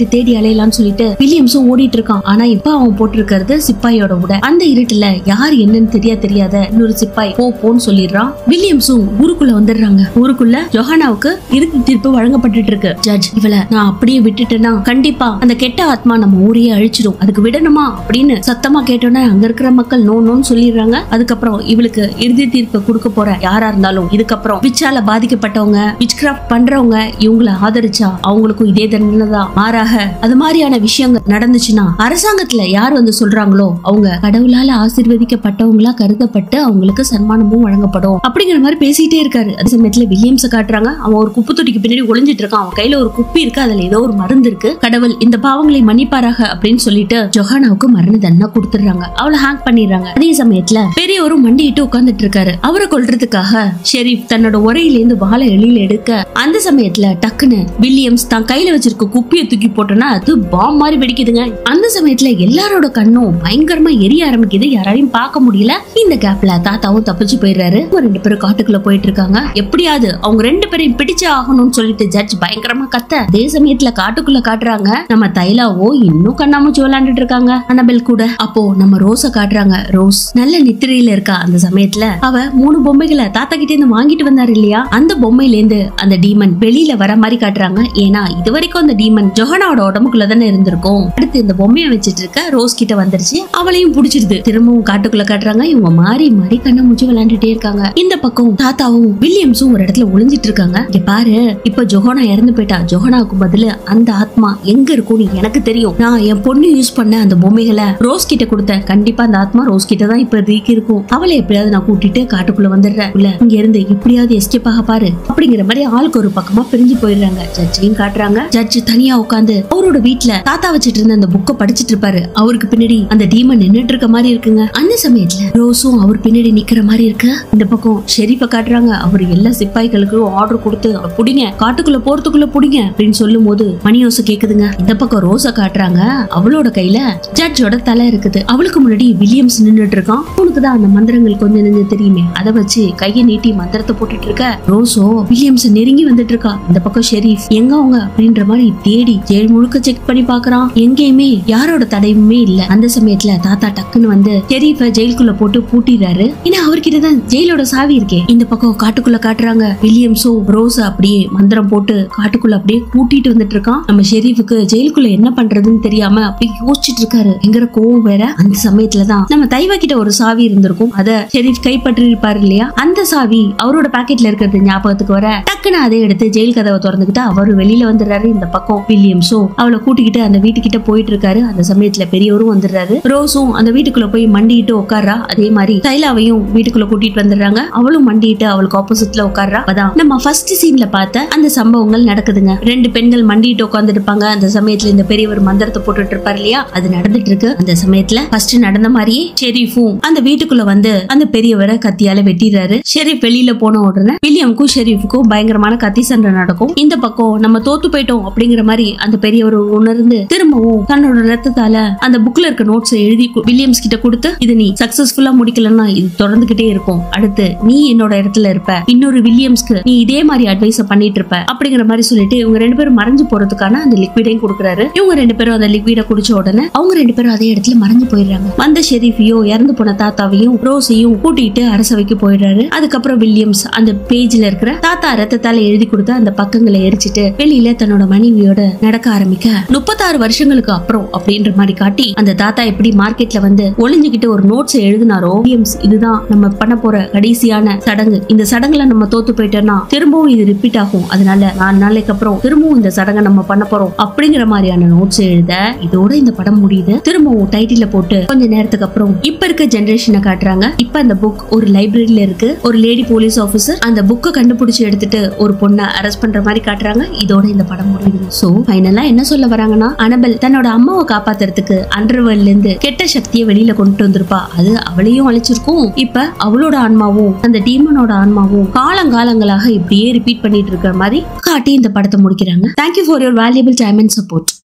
வீடு தேடி அலையலாம்னு சொல்லிட்டு வில்லியம்ஸும் ஓடிட்டு இருக்கான். ஆனா இப்ப அவன் போட்டிருக்கிறது சிப்பாயோட உடை. அந்த இருட்டுல யார் என்னன்னு தெரியா தெரியாத இன்னொரு சிப்பாய் போ போன்னு சொல்லிடுறான். வில்லியம்ஸும் ஊருக்குள்ள வந்துடுறாங்க. ஊருக்குள்ள ஜொஹானாவுக்கு இறுதி தீர்ப்பு வழங்கப்பட்டு இருக்கு. ஜட்ஜ் இவளை நான் அப்படியே விட்டுட்டேன்னா கண்டிப்பா அந்த கெட்ட ஆத்மா நம்ம ஊரையே அழிச்சிடும், அதுக்கு விடணுமா அப்படின்னு சத்தமா கேட்டோன்னா அங்க இருக்கிற மக்கள் நோ நோன்னு சொல்லிடுறாங்க. அதுக்கப்புறம் இவளுக்கு இறுதி தீர்ப்பு கொடுக்க போற யாரா இருந்தாலும் இதுக்கப்புறம் விச்சால பாதிக்கப்பட்டவங்க, விச் கிராஃப்ட் பண்றவங்க இவங்களை ஆதரிச்சா அவங்களுக்கும் இதே தண்டனை தான். மாறாக அது மாதிரியான விஷயங்கள் நடந்துச்சுன்னா அரசாங்கத்துல யார் வந்து சொல்றாங்களோ அவங்க கடவுளால ஆசீர்வதிக்கப்பட்டவங்களா கருதப்பட்டு அவங்களுக்கு சன்மானமும் வழங்கப்படும் அப்படிங்கிற மாதிரி பேசிட்டே இருக்காரு. அதே சமயத்துல வில்லியம்ஸ காட்டுறாங்க. அவன் ஒரு குப்பை தொட்டிக்கு பின்னாடி ஒளிஞ்சிட்டு இருக்கான். அவன் கையில ஒரு குப்பி இருக்கு, அதுல ஏதோ ஒரு மருந்து இருக்கு. கடவுள் இந்த பாவங்களை மன்னிப்பாராக அப்படின்னு சொல்லிட்டு ஜொஹானாவுக்கு மரண தண்டனை கொடுத்துறாங்க. அவளை ஹேங் பண்ணிடுறாங்க. அதே சமயத்துல பெரியவரும் மண்டிட்டு உட்கார்ந்துட்டு இருக்காரு. அவரை கொல்றதுக்காக ஷெரீப் தன்னோட உரையில இருந்து வாழை எளியில எடுக்க அந்த சமயத்துல டக்குன்னு வில்லியம்ஸ் தான் கையில வச்சிருக்க குப்பியை தூக்கி போட்டோன்னா அது பாம் மாதிரி வெடிக்குதுங்க. அந்த சமயத்துல எல்லாரோட கண்ணும் பயங்கரமா எரிய ஆரம்பிக்குது. யாரையும் பார்க்க முடியல. இந்த கேப்ல தாத்தாவும் தப்பிச்சு போயிடுறாரு. ரெண்டு பேரும் காட்டுக்குள்ள போயிட்டு இருக்காங்க. எப்படியாவது அவங்க ரெண்டு பேரையும் பிடிச்சே ஆகணும்னு சொல்லிட்டு ஜட்ஜ் பயங்கரமா கத்த. அதே சமயத்துல காட்டுக்குள்ள காட்டுறாங்க நம்ம தைலாவோ இன்னும் கண்ணாமூச்சி விளையாண்டுட்டு இருக்காங்க அனபெல் கூட. அப்போ நம்ம ரோஸ காட்டுறாங்க. ரோஸ் நல்ல நித்திரையில இருக்கா. அந்த சமயத்துல அவ மூணு பொம்மைகளை தாத்தா கிட்ட இருந்து வாங்கிட்டு வந்தாரு இல்லையா, அந்த பொம்மையில இருந்து அந்த டீமன் வெளியில வர மாதிரி காட்டுறாங்க. ஏன்னா இது வரைக்கும் அந்த டீமன் ஜொஹானாவோட உடம்புக்குள்ள தானே இருந்திருக்கும். அடுத்து இந்த பொம்மையை வச்சிட்டு இருக்க ரோஸ் கிட்ட வந்துருச்சு. அவளையும் பிடிச்சிருது. திரும்பவும் காட்டுக்குள்ள காட்டுறாங்க. இவங்க மாறி மாறி கண்ணாமூச்சி விளையாண்டுட்டே இருக்காங்க. இந்த பக்கம் தாத்தாவும் வில்லியம்ஸும் ஒரு இடத்துல ஒளிஞ்சிட்டு இருக்காங்க. இங்க பாரு, இப்ப ஜொஹானா இறந்து போயிட்டா. ஜொஹானாவுக்கு பதிலு அந்த ஆத்மா எங்க இருக்கும்னு எனக்கு தெரியும். நான் என் பொண்ணு யூஸ் பண்ண அந்த பொம்மைகளை ரோஸ் கிட்ட கொடுத்தேன். கண்டிப்பா அந்த ஆத்மா ரோஸ் கிட்ட தான் இப்ப ரீக்கி இருக்கும். அவளை எப்படியாவது நான் கூட்டிட்டு காட்டுக்குள்ள வந்துடுறேன். இல்ல இங்க இருந்து எப்படியாவது எஸ்கேப் ஆக பாரு அப்படிங்கிற மாதிரி ஆளுக்கு ஒரு பக்கமா பிரிஞ்சு போயிடுறாங்க. ஜட்ஜையும் காட்டுறாங்க. ஜட்ஜ் தனியா உட்காந்து அவரோட வீட்டுல தாத்தா வச்சிட்டு இருந்த அந்த புக்கை படிச்சிட்டு இருப்பாரு. அவருக்கு பின்னாடி அந்த டீமன் நின்னுட்டு இருக்க மாதிரி இருக்குங்க. அந்த சமயத்துல ரோஸும் அவர் பின்னாடி நிக்கிற மாதிரி இருக்கு. இந்த பக்கம் ஷெரீஃபை காட்டுறாங்க. அவர் எல்லா சிப்பாய்களுக்கும் ஆர்டர் கொடுத்து புடிங்க, காட்டுக்குள்ள போறதுக்குள்ள புடிங்க அப்படின்னு சொல்லும் போது மணியோசை கேக்குதுங்க. இந்த பக்கம் ரோஸ காட்டுறாங்க. அவளோட கையில ஜட்ஜோட தலை இருக்குது. அவளுக்கு முன்னாடி வில்லியம்ஸ் நின்னுட்டு இருக்கான். உனக்குதான் அந்த மந்திரங்கள் கொஞ்சம் நெஞ்சு தெரியுமே, அதை வச்சு கையை நீட்டி மந்திரத்தை போட்டுட்டு இருக்க. ரோஸோ வில்லியம்ஸ் நெருங்கி வந்துட்டு இருக்கா. இந்த பக்கம் ஷெரீஃப் எங்க அவங்க அப்படின்ற மாதிரி தேடி ஜெயில் முழுக்க செக் பண்ணி பாக்குறான். எங்கேயுமே யாரோட தடையுமே இல்ல. அந்த சமயத்துல தாத்தா டக்குன்னு வந்து ஷெரீஃபை ஜெயிலுக்குள்ள போட்டு பூட்டிடுறாரு. ஏன்னா அவர்கிட்டதான் ஜெயிலோட சாவி இருக்கே. இந்த பக்கம் காட்டுக்குள்ள காட்டுறாங்க. வில்லியம்ஸோ ரோஸ அப்படியே மந்திரம் போட்டு காட்டுக்குள்ள அப்படியே கூட்டிட்டு வந்துட்டு இருக்கான். நம்ம ஷெரீஃபுக்கு ஜெயிலுக்குள்ள என்ன பண்றதுன்னு தெரியாம அப்படியே யோசிச்சுட்டு இருக்காரு. எங்கிற கோவம் வேற. அந்த சமயத்துலதான் நம்ம தைவா கிட்ட ஒரு சாவி இருந்திருக்கும். அத ஷெரீஃப் கைப்பற்றி இருப்பாரு இல்லையா, அந்த சாவி அவரோட பாக்கெட்ல இருக்கிறது ஞாபகத்துக்கு வர டக்குன்னு அதை எடுத்து ஜெயில் கதவை திறந்துகிட்டு அவரு வெளியில வந்துடுறாரு. இந்த பக்கம் வில்லியம்ஸோ அவளை கூட்டிக்கிட்டு அந்த வீட்டுக்கிட்ட போயிட்டு இருக்காரு. அந்த சமயத்துல பெரியவரும் வந்துடுறாரு. ரோஸும் அந்த வீட்டுக்குள்ள போய் மண்டிட்டு உட்கார்றா. அதே மாதிரி தைலாவையும் வீட்டுக்குள்ள கூட்டிட்டு வந்துடுறாங்க. அவளும் மண்டிட்டு அவளுக்கு ஆப்போசிட்ல உட்கார்றா. அதான் நம்ம ஃபர்ஸ்ட் சீன்ல பார்த்த அந்த சம்பவங்கள் நடக்குதுங்க. ரெண்டு பெண்கள் மண்டிட்டு உட்கார்ந்து இருப்பாங்க. அந்த சமயத்துல இந்த பெரியவர் மந்திரத்தை போட்டுட்டு இருப்பாரு இல்லையா, அது நடந்துட்டு இருக்கு. அந்த சமயத்துல ஃபர்ஸ்ட் நடந்த மாதிரியே ஷெரீஃபும் அந்த வீட்டுக்குள்ள வந்து அந்த பெரியவரை கத்தியால வெட்டிடுறாரு. ஷெரீஃப் வெளியில போன உடனே வில்லியமுக்கும் ஷெரீஃபுக்கும் பயங்கரமான கத்தி சண்டை நடக்கும். இந்த பக்கம் நம்ம தோத்து போயிட்டோம் அப்படிங்கிற மாதிரி அந்த பெரியவர் உணர்ந்து திரும்பவும் தன்னோட ரத்தத்தால அந்த புக்ல இருக்க நோட்ஸ் எழுதி வில்லியம்ஸ் கிட்ட கொடுத்து, இது நீ சக்சஸ்ஃபுல்லா முடிக்கலன்னா இது தொடர்ந்துகிட்டே இருக்கும். அடுத்து நீ என்னோட இடத்துல இருப்ப, இன்னொரு வில்லியம்ஸ்க்கு நீ இதே மாதிரி அட்வைஸ் பண்ணிட்டு இருப்ப அப்படிங்கிற மாதிரி சொல்லிட்டு இவங்க ரெண்டு பேரும் மறைஞ்சு போறதுக்கான அந்த லிக்விடையும் கொடுக்குறாரு. இவங்க ரெண்டு பேரும் அந்த லிக்விட குடிச்ச உடனே அவங்க ரெண்டு பேரும் அதே இடத்துல மறைஞ்சு போயிடுறாங்க. வந்த ஷெரீஃபையும் இறந்து போன தாத்தாவையும் ரோஸையும் கூட்டிட்டு அரசவைக்கு போயிடுறாரு. அதுக்கப்புறம் வில்லியம்ஸ் அந்த பேஜ்ல இருக்கிற தாத்தா ரத்தத்தால எழுதி கொடுத்த அந்த பக்கங்களை எரிச்சிட்டு வெளியில தன்னோட மனைவியோட நடக்க ஆரம்பிக்க முப்பத்தாறு வருஷங்களுக்கு அப்புறம் அப்படின்ற மாதிரி காட்டி அந்த தாத்தா எப்படி மார்க்கெட்ல வந்து ஒளிஞ்சுக்கிட்டு ஒரு நோட்ஸ் எழுதினாரோ, வில்லியம்ஸ் இதுதான் நம்ம பண்ண போற கடைசியான சடங்கு, இந்த சடங்குல நம்ம தோத்து போயிட்டோம்னா திரும்பவும் இது ரிப்பீட் ஆகும், அதனால நாலு நாளைக்கு அப்புறம் திரும்பவும் இந்த சடங்கை நம்ம பண்ண போறோம் அப்படிங்கிற மாதிரியான நோட்ஸ் எழுத இதோட இந்த படம் முடியுது. திரும்பவும் டைட்டில போட்டு கொஞ்ச நேரத்துக்கு அப்புறம் இப்ப இருக்க ஜெனரேஷனை காட்டுறாங்க. இப்ப அந்த புக் ஒரு லைப்ரரியில இருக்கு. ஒரு லேடி போலீஸ் ஆபீசர் அந்த புக்கை கண்டுபிடிச்சு எடுத்துட்டு ஒரு பொண்ணை அரெஸ்ட் பண்ற மாதிரி காட்டுறாங்க. இதோட இந்த படம் முடியுது. சோ ஃபைனலா என்ன சொல்ல வராங்கன்னா, அனபெல் தன்னோட அம்மாவை காப்பாத்துறதுக்கு அண்டர்வேர்ல்ட்ல இருந்து கெட்ட சக்தியை வெளியில கொண்டு வந்திருப்பா. அது அவளையும் அழிச்சிருக்கும். இப்ப அவளோட ஆன்மாவும் அந்த டீமனோட ஆன்மாவும் காலங்காலங்களாக இப்படியே ரிப்பீட் பண்ணிட்டு இருக்கிற மாதிரி காட்டி இந்த படத்தை முடிக்கிறாங்க. Thank you for your valuable time and support.